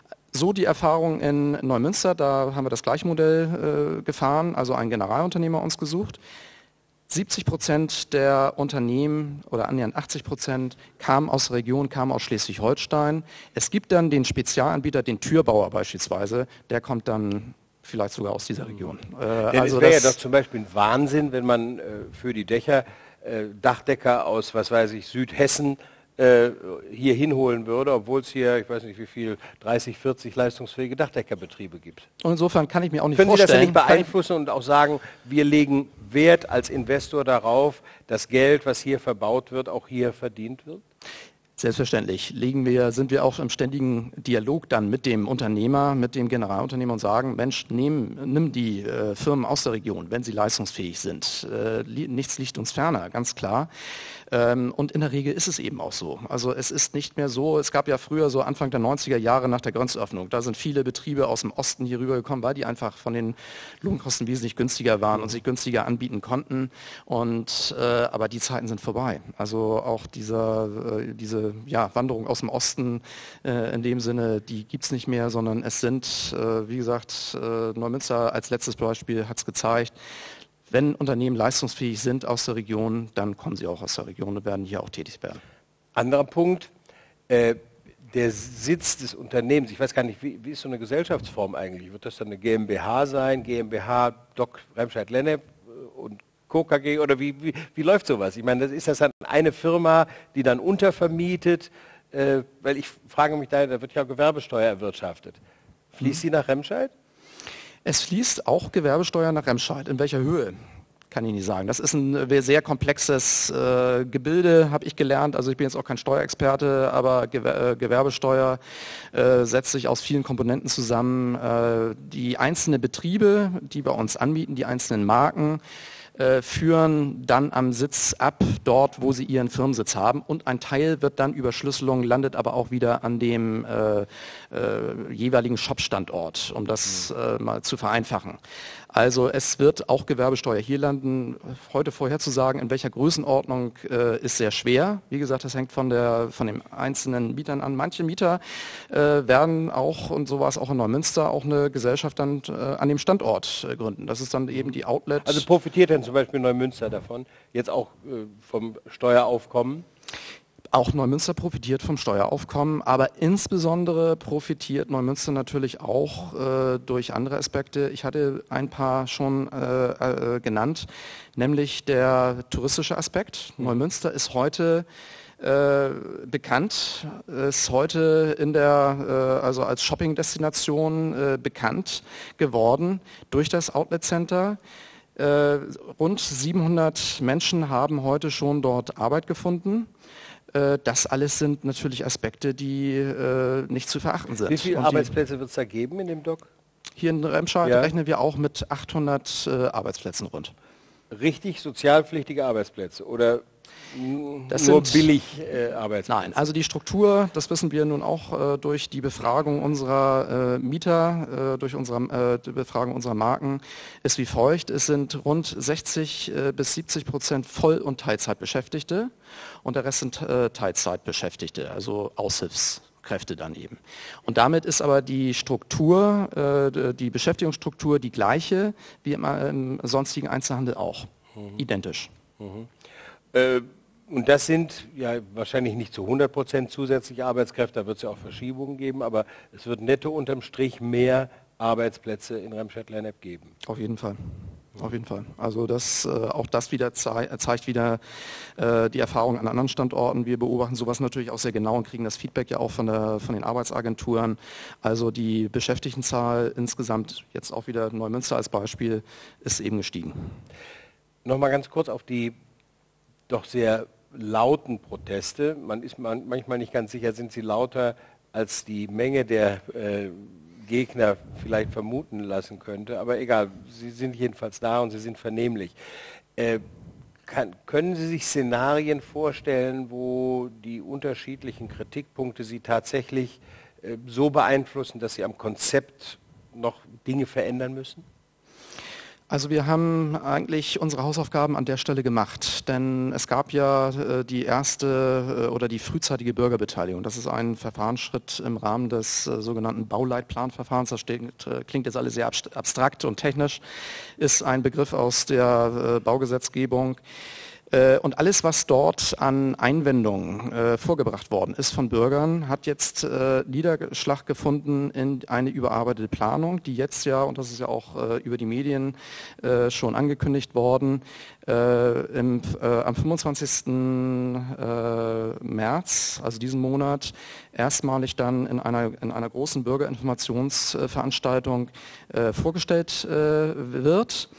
So die Erfahrung in Neumünster, da haben wir das gleiche Modell äh, gefahren, also einen Generalunternehmer uns gesucht. siebzig Prozent der Unternehmen oder annähernd achtzig Prozent kamen aus der Region, kamen aus Schleswig-Holstein. Es gibt dann den Spezialanbieter, den Türbauer beispielsweise, der kommt dann vielleicht sogar aus dieser Region. Äh, also es wäre ja doch zum Beispiel ein Wahnsinn, wenn man äh, für die Dächer äh, Dachdecker aus, was weiß ich, Südhessen äh, hier hinholen würde, obwohl es hier, ich weiß nicht wie viel, dreißig, vierzig leistungsfähige Dachdeckerbetriebe gibt. Und insofern kann ich mir auch nicht Können vorstellen. Sie das ja nicht beeinflussen und auch sagen, wir legen Wert als Investor darauf, dass Geld, was hier verbaut wird, auch hier verdient wird? Selbstverständlich legen wir, sind wir auch im ständigen Dialog dann mit dem Unternehmer, mit dem Generalunternehmer und sagen, Mensch, nehm, nimm die äh, Firmen aus der Region, wenn sie leistungsfähig sind. Äh, li nichts liegt uns ferner, ganz klar. Ähm, und in der Regel ist es eben auch so. Also es ist nicht mehr so, es gab ja früher so Anfang der neunziger Jahre nach der Grenzöffnung, da sind viele Betriebe aus dem Osten hier rübergekommen, weil die einfach von den Lohnkosten wesentlich günstiger waren und sich günstiger anbieten konnten. Und, äh, aber die Zeiten sind vorbei. Also auch dieser, äh, diese ja, Wanderung aus dem Osten äh, in dem Sinne, die gibt es nicht mehr, sondern es sind, äh, wie gesagt, äh, Neumünster als letztes Beispiel hat es gezeigt, wenn Unternehmen leistungsfähig sind aus der Region, dann kommen sie auch aus der Region und werden hier auch tätig werden. Anderer Punkt, äh, der Sitz des Unternehmens, ich weiß gar nicht, wie, wie ist so eine Gesellschaftsform eigentlich? Wird das dann eine GmbH sein, GmbH, Doc Remscheid-Lennep und Co. K G oder wie, wie, wie läuft sowas? Ich meine, das ist das dann eine Firma, die dann untervermietet, äh, weil ich frage mich da, da wird ja Gewerbesteuer erwirtschaftet. Fließt sie nach Remscheid? Es fließt auch Gewerbesteuer nach Remscheid. In welcher Höhe? Kann ich nicht sagen. Das ist ein sehr komplexes äh, Gebilde, habe ich gelernt. Also ich bin jetzt auch kein Steuerexperte, aber Gewer äh, Gewerbesteuer äh, setzt sich aus vielen Komponenten zusammen. Äh, die einzelnen Betriebe, die bei uns anbieten, die einzelnen Marken, äh, führen dann am Sitz ab, dort, wo sie ihren Firmensitz haben. Und ein Teil wird dann über Schlüsselung, landet aber auch wieder an dem äh, äh, jeweiligen Shop-Standort, um das äh, mal zu vereinfachen. Also es wird auch Gewerbesteuer hier landen. Heute vorherzusagen, in welcher Größenordnung, äh, ist sehr schwer. Wie gesagt, das hängt von, der, von den einzelnen Mietern an. Manche Mieter äh, werden auch, und so war es auch in Neumünster, auch eine Gesellschaft dann äh, an dem Standort äh, gründen. Das ist dann eben die Outlet. Also profitiert denn zum Beispiel Neumünster davon, jetzt auch äh, vom Steueraufkommen? Auch Neumünster profitiert vom Steueraufkommen, aber insbesondere profitiert Neumünster natürlich auch äh, durch andere Aspekte. Ich hatte ein paar schon äh, äh, genannt, nämlich der touristische Aspekt. Mhm. Neumünster ist heute äh, bekannt, ist heute in der, äh, also als Shopping-Destination äh, bekannt geworden durch das Outlet Center. Äh, rund siebenhundert Menschen haben heute schon dort Arbeit gefunden. Das alles sind natürlich Aspekte, die äh, nicht zu verachten sind. Wie viele Arbeitsplätze wird es da geben in dem Dock? Hier in Remscheid ja. rechnen wir auch mit achthundert äh, Arbeitsplätzen rund. Richtig sozialpflichtige Arbeitsplätze oder das nur sind, billig äh, Arbeitsplätze? Nein, also die Struktur, das wissen wir nun auch äh, durch die Befragung unserer äh, Mieter, äh, durch unsere, äh, die Befragung unserer Marken, ist wie folgt. Es sind rund sechzig äh, bis siebzig Prozent Voll- und Teilzeitbeschäftigte und der Rest sind äh, Teilzeitbeschäftigte, also Aushilfskräfte dann eben. Und damit ist aber die Struktur, äh, die Beschäftigungsstruktur die gleiche wie im, im sonstigen Einzelhandel auch, mhm. identisch. Mhm. Äh, und das sind ja wahrscheinlich nicht zu hundert Prozent zusätzliche Arbeitskräfte, da wird es ja auch Verschiebungen geben, aber es wird netto unterm Strich mehr Arbeitsplätze in Remscheid-Lennep geben. Auf jeden Fall. Auf jeden Fall. Also das, äh, auch das wieder zei zeigt wieder äh, die Erfahrung an anderen Standorten. Wir beobachten sowas natürlich auch sehr genau und kriegen das Feedback ja auch von, der, von den Arbeitsagenturen. Also die Beschäftigtenzahl insgesamt, jetzt auch wieder Neumünster als Beispiel, ist eben gestiegen. Nochmal ganz kurz auf die doch sehr lauten Proteste. Man ist man, manchmal nicht ganz sicher, sind sie lauter als die Menge der äh, Gegner vielleicht vermuten lassen könnte. Aber egal, Sie sind jedenfalls da und Sie sind vernehmlich. Äh, kann, können Sie sich Szenarien vorstellen, wo die unterschiedlichen Kritikpunkte Sie tatsächlich äh, so beeinflussen, dass Sie am Konzept noch Dinge verändern müssen? Also wir haben eigentlich unsere Hausaufgaben an der Stelle gemacht, denn es gab ja äh, die erste äh, oder die frühzeitige Bürgerbeteiligung. Das ist ein Verfahrensschritt im Rahmen des äh, sogenannten Bauleitplanverfahrens. Das steht, äh, klingt jetzt alles sehr abstrakt und technisch, ist ein Begriff aus der äh, Baugesetzgebung. Und alles, was dort an Einwendungen äh, vorgebracht worden ist von Bürgern, hat jetzt äh, Niederschlag gefunden in eine überarbeitete Planung, die jetzt ja, und das ist ja auch äh, über die Medien äh, schon angekündigt worden, äh, im, äh, am fünfundzwanzigsten Äh, März, also diesen Monat, erstmalig dann in einer, in einer großen Bürgerinformationsveranstaltung äh, vorgestellt äh, wird.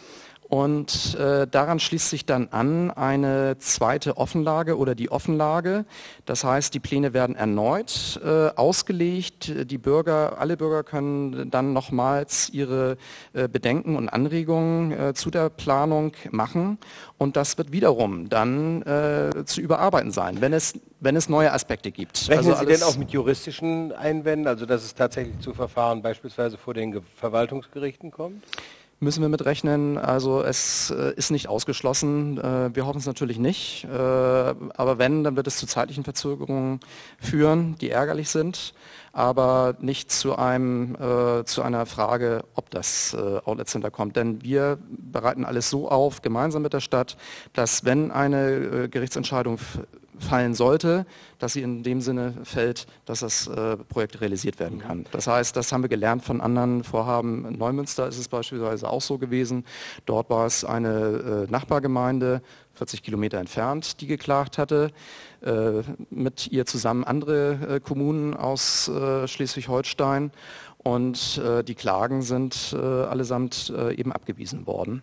Und äh, daran schließt sich dann an eine zweite Offenlage oder die Offenlage. Das heißt, die Pläne werden erneut äh, ausgelegt. Die Bürger, alle Bürger können dann nochmals ihre äh, Bedenken und Anregungen äh, zu der Planung machen. Und das wird wiederum dann äh, zu überarbeiten sein, wenn es, wenn es neue Aspekte gibt. Rechnen also Sie denn auch mit juristischen Einwänden, also dass es tatsächlich zu Verfahren beispielsweise vor den Ge- Verwaltungsgerichten kommt? Müssen wir mitrechnen. Also es äh, ist nicht ausgeschlossen. Äh, wir hoffen es natürlich nicht. Äh, aber wenn, dann wird es zu zeitlichen Verzögerungen führen, die ärgerlich sind, aber nicht zu einem äh, zu einer Frage, ob das äh, Outlet Center kommt. Denn wir bereiten alles so auf, gemeinsam mit der Stadt, dass wenn eine äh, Gerichtsentscheidung fallen sollte, dass sie in dem Sinne fällt, dass das äh, Projekt realisiert werden kann. Das heißt, das haben wir gelernt von anderen Vorhaben. In Neumünster ist es beispielsweise auch so gewesen. Dort war es eine äh, Nachbargemeinde, vierzig Kilometer entfernt, die geklagt hatte. Äh, mit ihr zusammen andere äh, Kommunen aus äh, Schleswig-Holstein. Und äh, die Klagen sind äh, allesamt äh, eben abgewiesen worden.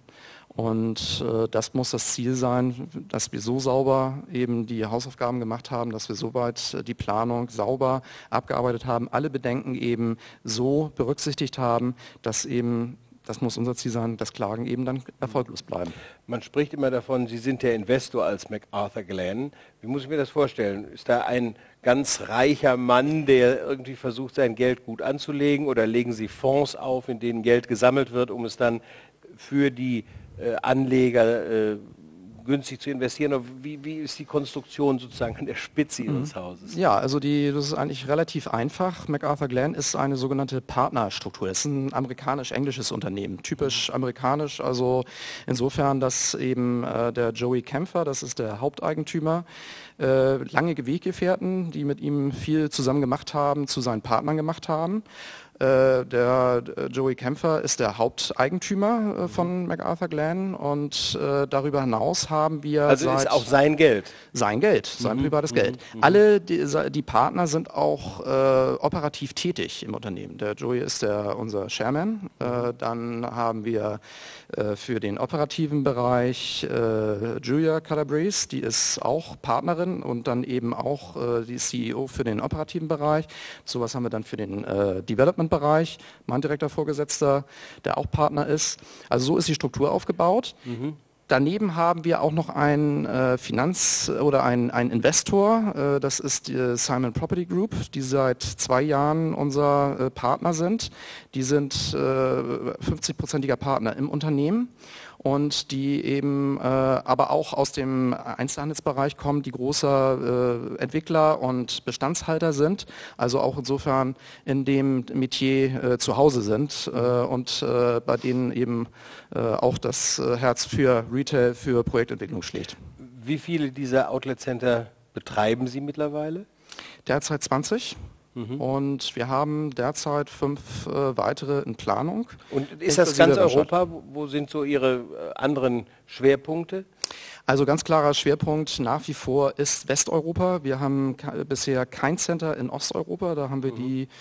Und äh, das muss das Ziel sein, dass wir so sauber eben die Hausaufgaben gemacht haben, dass wir soweit äh, die Planung sauber abgearbeitet haben, alle Bedenken eben so berücksichtigt haben, dass eben, das muss unser Ziel sein, dass Klagen eben dann erfolglos bleiben. Man spricht immer davon, Sie sind der Investor als MacArthur Glen. Wie muss ich mir das vorstellen? Ist da ein ganz reicher Mann, der irgendwie versucht, sein Geld gut anzulegen, oder legen Sie Fonds auf, in denen Geld gesammelt wird, um es dann für die Äh, Anleger äh, günstig zu investieren? Oder wie, wie ist die Konstruktion sozusagen an der Spitze Ihres mhm. Hauses? Ja, also die, das ist eigentlich relativ einfach. MacArthur Glen ist eine sogenannte Partnerstruktur. Es ist ein amerikanisch-englisches Unternehmen, typisch amerikanisch. Also insofern, dass eben äh, der Joey Kämpfer, das ist der Haupteigentümer, äh, lange Weggefährten, die mit ihm viel zusammen gemacht haben, zu seinen Partnern gemacht haben. Äh, der äh, Joey Kämpfer ist der Haupteigentümer äh, von MacArthur Glen und äh, darüber hinaus haben wir also seit ist auch sein Geld? Sein Geld, sein mhm, privates mhm, Geld. Mhm. Alle die, die Partner sind auch äh, operativ tätig im Unternehmen. Der Joey ist der, unser Chairman. Äh, dann haben wir äh, für den operativen Bereich äh, Julia Calabrese, die ist auch Partnerin und dann eben auch äh, die C E O für den operativen Bereich. Sowas haben wir dann für den äh, Development Bereich, mein direkter Vorgesetzter, der auch Partner ist. Also so ist die Struktur aufgebaut. Mhm. Daneben haben wir auch noch einen äh, Finanz- oder einen, einen Investor, äh, das ist die Simon Property Group, die seit zwei Jahren unser äh, Partner sind. Die sind äh, fünfzig-prozentiger Partner im Unternehmen und die eben äh, aber auch aus dem Einzelhandelsbereich kommen, die großer äh, Entwickler und Bestandshalter sind, also auch insofern in dem Metier äh, zu Hause sind äh, und äh, bei denen eben äh, auch das äh, Herz für Retail, für Projektentwicklung schlägt. Wie viele dieser Outlet Center betreiben Sie mittlerweile? Derzeit zwanzig. Mhm. Und wir haben derzeit fünf äh, weitere in Planung. Und ist das ganz Europa? Wo sind so Ihre äh, anderen Schwerpunkte? Also ganz klarer Schwerpunkt nach wie vor ist Westeuropa. Wir haben bisher kein Center in Osteuropa. Da haben wir mhm. die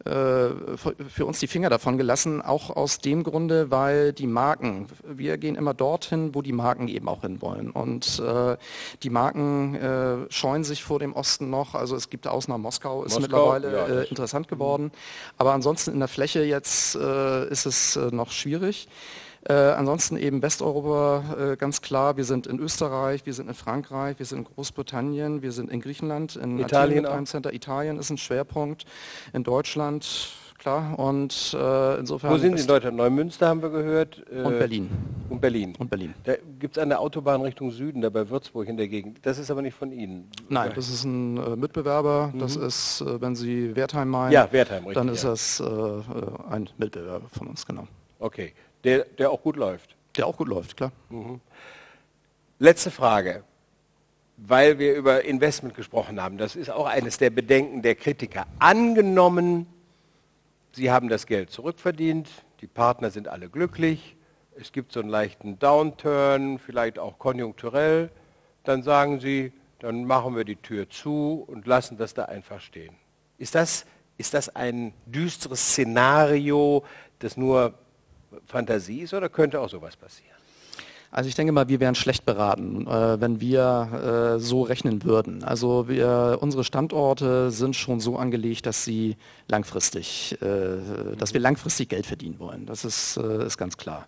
für uns die Finger davon gelassen, auch aus dem Grunde, weil die Marken, wir gehen immer dorthin, wo die Marken eben auch hinwollen. Und äh, die Marken äh, scheuen sich vor dem Osten noch, also es gibt Ausnahmen, Moskau ist Moskau, mittlerweile ja, äh, interessant geworden, aber ansonsten in der Fläche jetzt äh, ist es äh, noch schwierig. Äh, ansonsten eben Westeuropa, äh, ganz klar, wir sind in Österreich, wir sind in Frankreich, wir sind in Großbritannien, wir sind in Griechenland, in Italien Athen Center, Italien ist ein Schwerpunkt, in Deutschland, klar, und äh, insofern... Wo sind Sie in Deutschland? Neumünster haben wir gehört. Äh, und Berlin. Und Berlin. Und Berlin. Da gibt es eine Autobahn Richtung Süden, da bei Würzburg in der Gegend. Das ist aber nicht von Ihnen. Nein, das ist ein äh, Mitbewerber, mhm. das ist, äh, wenn Sie Wertheim meinen, ja, Wertheim, richtig, dann ist ja. das äh, ein Mitbewerber von uns, genau. Okay. Der, der auch gut läuft. Der auch gut läuft, klar. Mhm. Letzte Frage, weil wir über Investment gesprochen haben. Das ist auch eines der Bedenken der Kritiker. Angenommen, Sie haben das Geld zurückverdient, die Partner sind alle glücklich, es gibt so einen leichten Downturn, vielleicht auch konjunkturell, dann sagen Sie, dann machen wir die Tür zu und lassen das da einfach stehen. Ist das, ist das ein düsteres Szenario, das nur Fantasie ist, oder könnte auch sowas passieren? Also ich denke mal, wir wären schlecht beraten, äh, wenn wir äh, so rechnen würden. Also wir, unsere Standorte sind schon so angelegt, dass sie langfristig, äh, dass wir langfristig Geld verdienen wollen. Das ist, äh, ist ganz klar.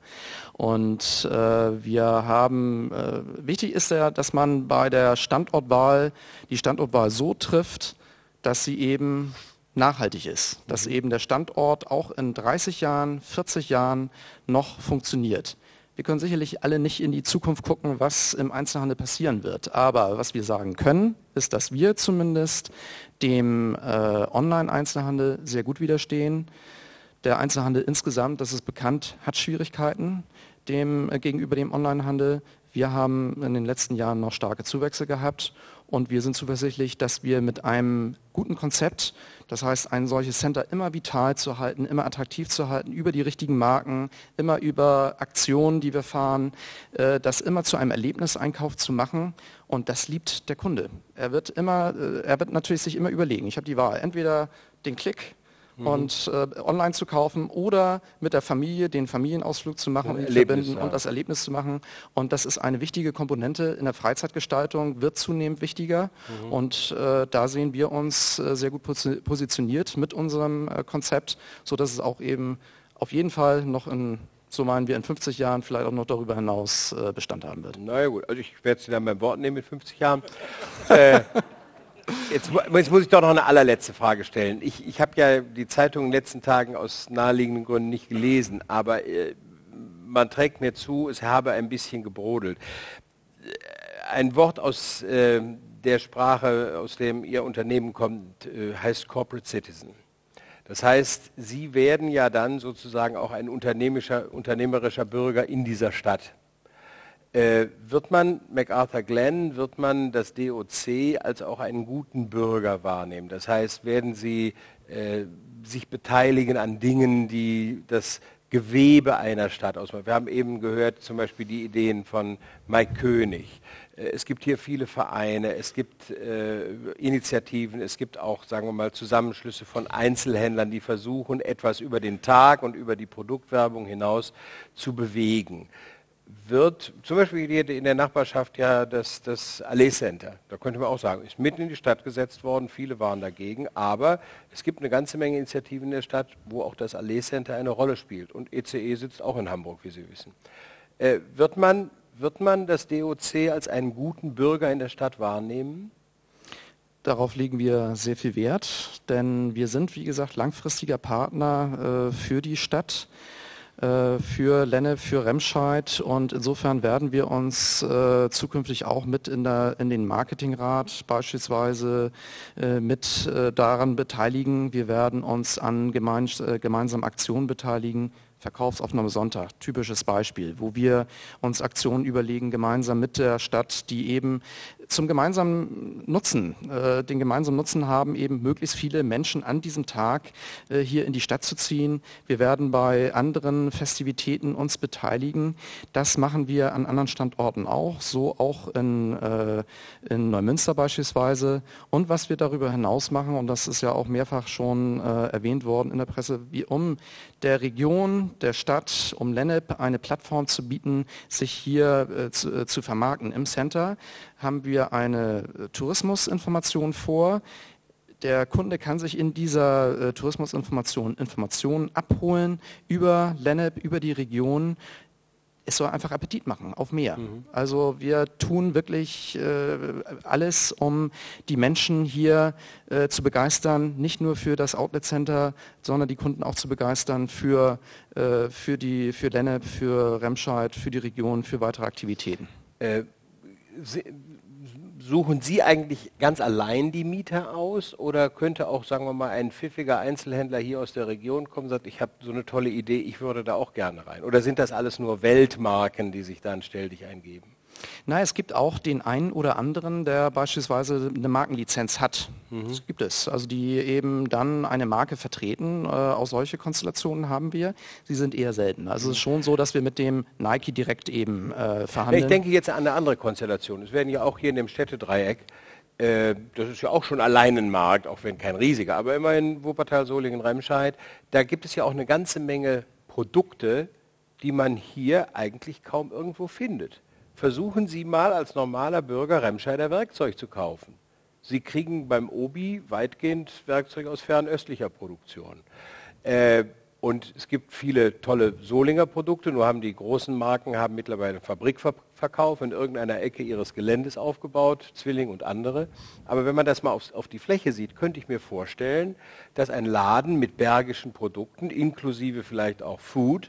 Und äh, wir haben, äh, wichtig ist ja, dass man bei der Standortwahl die Standortwahl so trifft, dass sie eben nachhaltig ist, dass eben der Standort auch in dreißig Jahren, vierzig Jahren noch funktioniert. Wir können sicherlich alle nicht in die Zukunft gucken, was im Einzelhandel passieren wird. Aber was wir sagen können, ist, dass wir zumindest dem äh, Online-Einzelhandel sehr gut widerstehen. Der Einzelhandel insgesamt, das ist bekannt, hat Schwierigkeiten dem, äh, gegenüber dem Onlinehandel. Wir haben in den letzten Jahren noch starke Zuwächse gehabt und wir sind zuversichtlich, dass wir mit einem guten Konzept, das heißt ein solches Center immer vital zu halten, immer attraktiv zu halten, über die richtigen Marken, immer über Aktionen, die wir fahren, äh, das immer zu einem Erlebniseinkauf zu machen, und das liebt der Kunde. Er wird immer, äh, er wird natürlich sich immer überlegen, ich habe die Wahl, entweder den Klick Mhm. und äh, online zu kaufen oder mit der Familie den Familienausflug zu machen, und, verbinden ja. und das Erlebnis zu machen. Und das ist eine wichtige Komponente in der Freizeitgestaltung, wird zunehmend wichtiger. Mhm. Und äh, da sehen wir uns äh, sehr gut positioniert mit unserem äh, Konzept, sodass es auch eben auf jeden Fall noch in, so meinen wir, in fünfzig Jahren vielleicht auch noch darüber hinaus äh, Bestand haben wird. Na ja, gut, also ich werde Sie dann beim Wort nehmen mit fünfzig Jahren. äh, Jetzt, jetzt muss ich doch noch eine allerletzte Frage stellen. Ich, ich habe ja die Zeitung in den letzten Tagen aus naheliegenden Gründen nicht gelesen, aber äh, man trägt mir zu, es habe ein bisschen gebrodelt. Ein Wort aus äh, der Sprache, aus dem Ihr Unternehmen kommt, äh, heißt Corporate Citizen. Das heißt, Sie werden ja dann sozusagen auch ein unternehmerischer, unternehmerischer Bürger in dieser Stadt. Äh, wird man MacArthur Glen, wird man das D O C als auch einen guten Bürger wahrnehmen? Das heißt, werden Sie äh, sich beteiligen an Dingen, die das Gewebe einer Stadt ausmachen? Wir haben eben gehört, zum Beispiel die Ideen von Mike König. Äh, es gibt hier viele Vereine, es gibt äh, Initiativen, es gibt auch, sagen wir mal, Zusammenschlüsse von Einzelhändlern, die versuchen, etwas über den Tag und über die Produktwerbung hinaus zu bewegen. Wird zum Beispiel hier in der Nachbarschaft ja das, das Allee Center, da könnte man auch sagen, ist mitten in die Stadt gesetzt worden, viele waren dagegen, aber es gibt eine ganze Menge Initiativen in der Stadt, wo auch das Allee Center eine Rolle spielt, und E C E sitzt auch in Hamburg, wie Sie wissen. Äh, wird man, wird man das D O C als einen guten Bürger in der Stadt wahrnehmen? Darauf legen wir sehr viel Wert, denn wir sind, wie gesagt, langfristiger Partner äh, für die Stadt, für Lenne, für Remscheid, und insofern werden wir uns äh, zukünftig auch mit in, der, in den Marketingrat beispielsweise äh, mit äh, daran beteiligen. Wir werden uns an gemeins äh, gemeinsamen Aktionen beteiligen. Verkaufsaufnahme Sonntag, typisches Beispiel, wo wir uns Aktionen überlegen, gemeinsam mit der Stadt, die eben zum gemeinsamen Nutzen, äh, den gemeinsamen Nutzen haben, eben möglichst viele Menschen an diesem Tag äh, hier in die Stadt zu ziehen. Wir werden bei anderen Festivitäten uns beteiligen. Das machen wir an anderen Standorten auch, so auch in, äh, in Neumünster beispielsweise. Und was wir darüber hinaus machen, und das ist ja auch mehrfach schon äh, erwähnt worden in der Presse, wie um der Region, der Stadt, um Lennep eine Plattform zu bieten, sich hier äh, zu, äh, zu vermarkten im Center, haben wir eine äh, Tourismusinformation vor. Der Kunde kann sich in dieser äh, Tourismusinformation Informationen abholen über Lennep, über die Region. Es soll einfach Appetit machen auf mehr. Mhm. Also wir tun wirklich äh, alles, um die Menschen hier äh, zu begeistern, nicht nur für das Outlet Center, sondern die Kunden auch zu begeistern für, äh, für, die, für Lennep, für Remscheid, für die Region, für weitere Aktivitäten. Äh, Sie, suchen Sie eigentlich ganz allein die Mieter aus oder könnte auch, sagen wir mal, ein pfiffiger Einzelhändler hier aus der Region kommen und sagt, ich habe so eine tolle Idee, ich würde da auch gerne rein? Oder sind das alles nur Weltmarken, die sich dann Stell dich eingeben? Na, es gibt auch den einen oder anderen, der beispielsweise eine Markenlizenz hat. Mhm. Das gibt es. Also die eben dann eine Marke vertreten. Äh, auch solche Konstellationen haben wir. Sie sind eher selten. Also es ist schon so, dass wir mit dem Nike direkt eben äh, verhandeln. Ich denke jetzt an eine andere Konstellation. Es werden ja auch hier in dem Städtedreieck, äh, das ist ja auch schon allein ein Markt, auch wenn kein riesiger, aber immerhin Wuppertal, Solingen, Remscheid, da gibt es ja auch eine ganze Menge Produkte, die man hier eigentlich kaum irgendwo findet. Versuchen Sie mal als normaler Bürger Remscheider Werkzeug zu kaufen. Sie kriegen beim Obi weitgehend Werkzeug aus fernöstlicher Produktion. Äh, und es gibt viele tolle Solinger Produkte, nur haben die großen Marken haben mittlerweile einen Fabrikverkauf in irgendeiner Ecke ihres Geländes aufgebaut, Zwilling und andere. Aber wenn man das mal auf, auf die Fläche sieht, könnte ich mir vorstellen, dass ein Laden mit bergischen Produkten, inklusive vielleicht auch Food,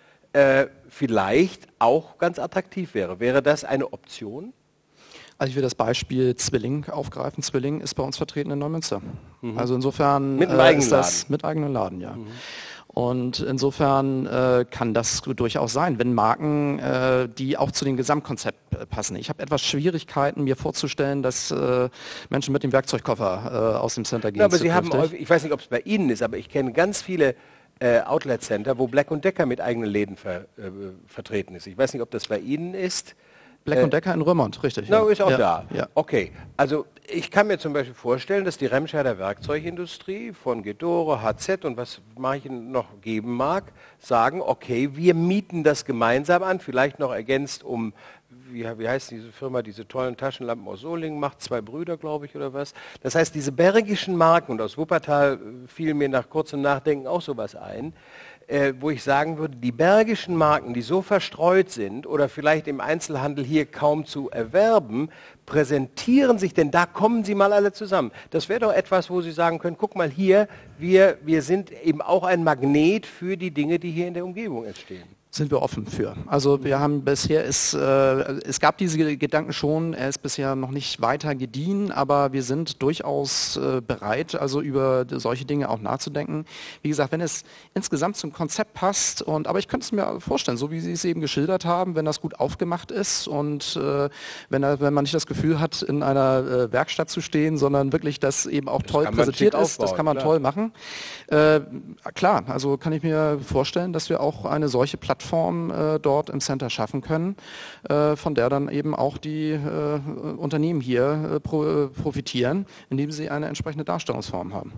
Äh, vielleicht auch ganz attraktiv wäre. Wäre das eine Option? Also ich will das Beispiel Zwilling aufgreifen. Zwilling ist bei uns vertreten in Neumünster. Mhm. Also insofern mit einem äh, eigenen ist das Laden. mit eigenem Laden, ja. Mhm. Und insofern äh, kann das durchaus sein, wenn Marken, äh, die auch zu dem Gesamtkonzept äh, passen. Ich habe etwas Schwierigkeiten, mir vorzustellen, dass äh, Menschen mit dem Werkzeugkoffer äh, aus dem Center gehen. Ja, aber Sie haben, häufig, ich weiß nicht, ob es bei Ihnen ist, aber ich kenne ganz viele Äh, Outlet Center, wo Black und Decker mit eigenen Läden ver, äh, vertreten ist. Ich weiß nicht, ob das bei Ihnen ist. Black äh, und Decker in Römont, richtig. No, ja. Ist auch ja. da. Ja. Okay, also ich kann mir zum Beispiel vorstellen, dass die Remscheider Werkzeugindustrie von Gedore, H Z und was manchen noch geben mag, sagen, okay, wir mieten das gemeinsam an, vielleicht noch ergänzt um, wie, wie heißt diese Firma, diese tollen Taschenlampen aus Solingen macht, zwei Brüder, glaube ich, oder was. Das heißt, diese bergischen Marken, und aus Wuppertal fiel mir nach kurzem Nachdenken auch sowas ein, äh, wo ich sagen würde, die bergischen Marken, die so verstreut sind oder vielleicht im Einzelhandel hier kaum zu erwerben, präsentieren sich, denn da kommen sie mal alle zusammen. Das wäre doch etwas, wo Sie sagen können, guck mal hier, wir, wir sind eben auch ein Magnet für die Dinge, die hier in der Umgebung entstehen. Sind wir offen für. Also wir haben bisher, ist, äh, es gab diese Gedanken schon, er ist bisher noch nicht weiter gediehen, aber wir sind durchaus äh, bereit, also über solche Dinge auch nachzudenken. Wie gesagt, wenn es insgesamt zum Konzept passt, und aber ich könnte es mir vorstellen, so wie Sie es eben geschildert haben, wenn das gut aufgemacht ist und äh, wenn, er, wenn man nicht das Gefühl hat, in einer äh, Werkstatt zu stehen, sondern wirklich das eben auch das toll präsentiert ist, aufbauen, das kann man klar. toll machen. Äh, klar, also kann ich mir vorstellen, dass wir auch eine solche Plattform Form äh, dort im Center schaffen können, äh, von der dann eben auch die äh, Unternehmen hier äh, pro, äh, profitieren, indem sie eine entsprechende Darstellungsform haben.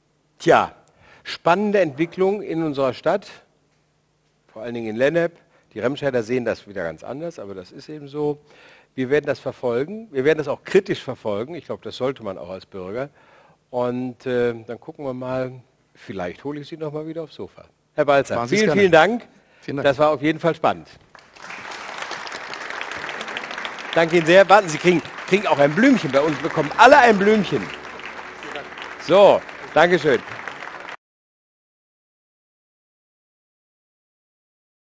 Tja, spannende Entwicklung in unserer Stadt, vor allen Dingen in Lennep. Die Remscheider sehen das wieder ganz anders, aber das ist eben so. Wir werden das verfolgen, wir werden das auch kritisch verfolgen, ich glaube, das sollte man auch als Bürger. Und äh, dann gucken wir mal, vielleicht hole ich Sie noch mal wieder aufs Sofa. Herr Balzer, vielen, vielen Dank. Vielen Dank. Das war auf jeden Fall spannend. Danke Ihnen sehr. Warten Sie, kriegen, kriegen auch ein Blümchen bei uns. Wir bekommen alle ein Blümchen. So, Dankeschön.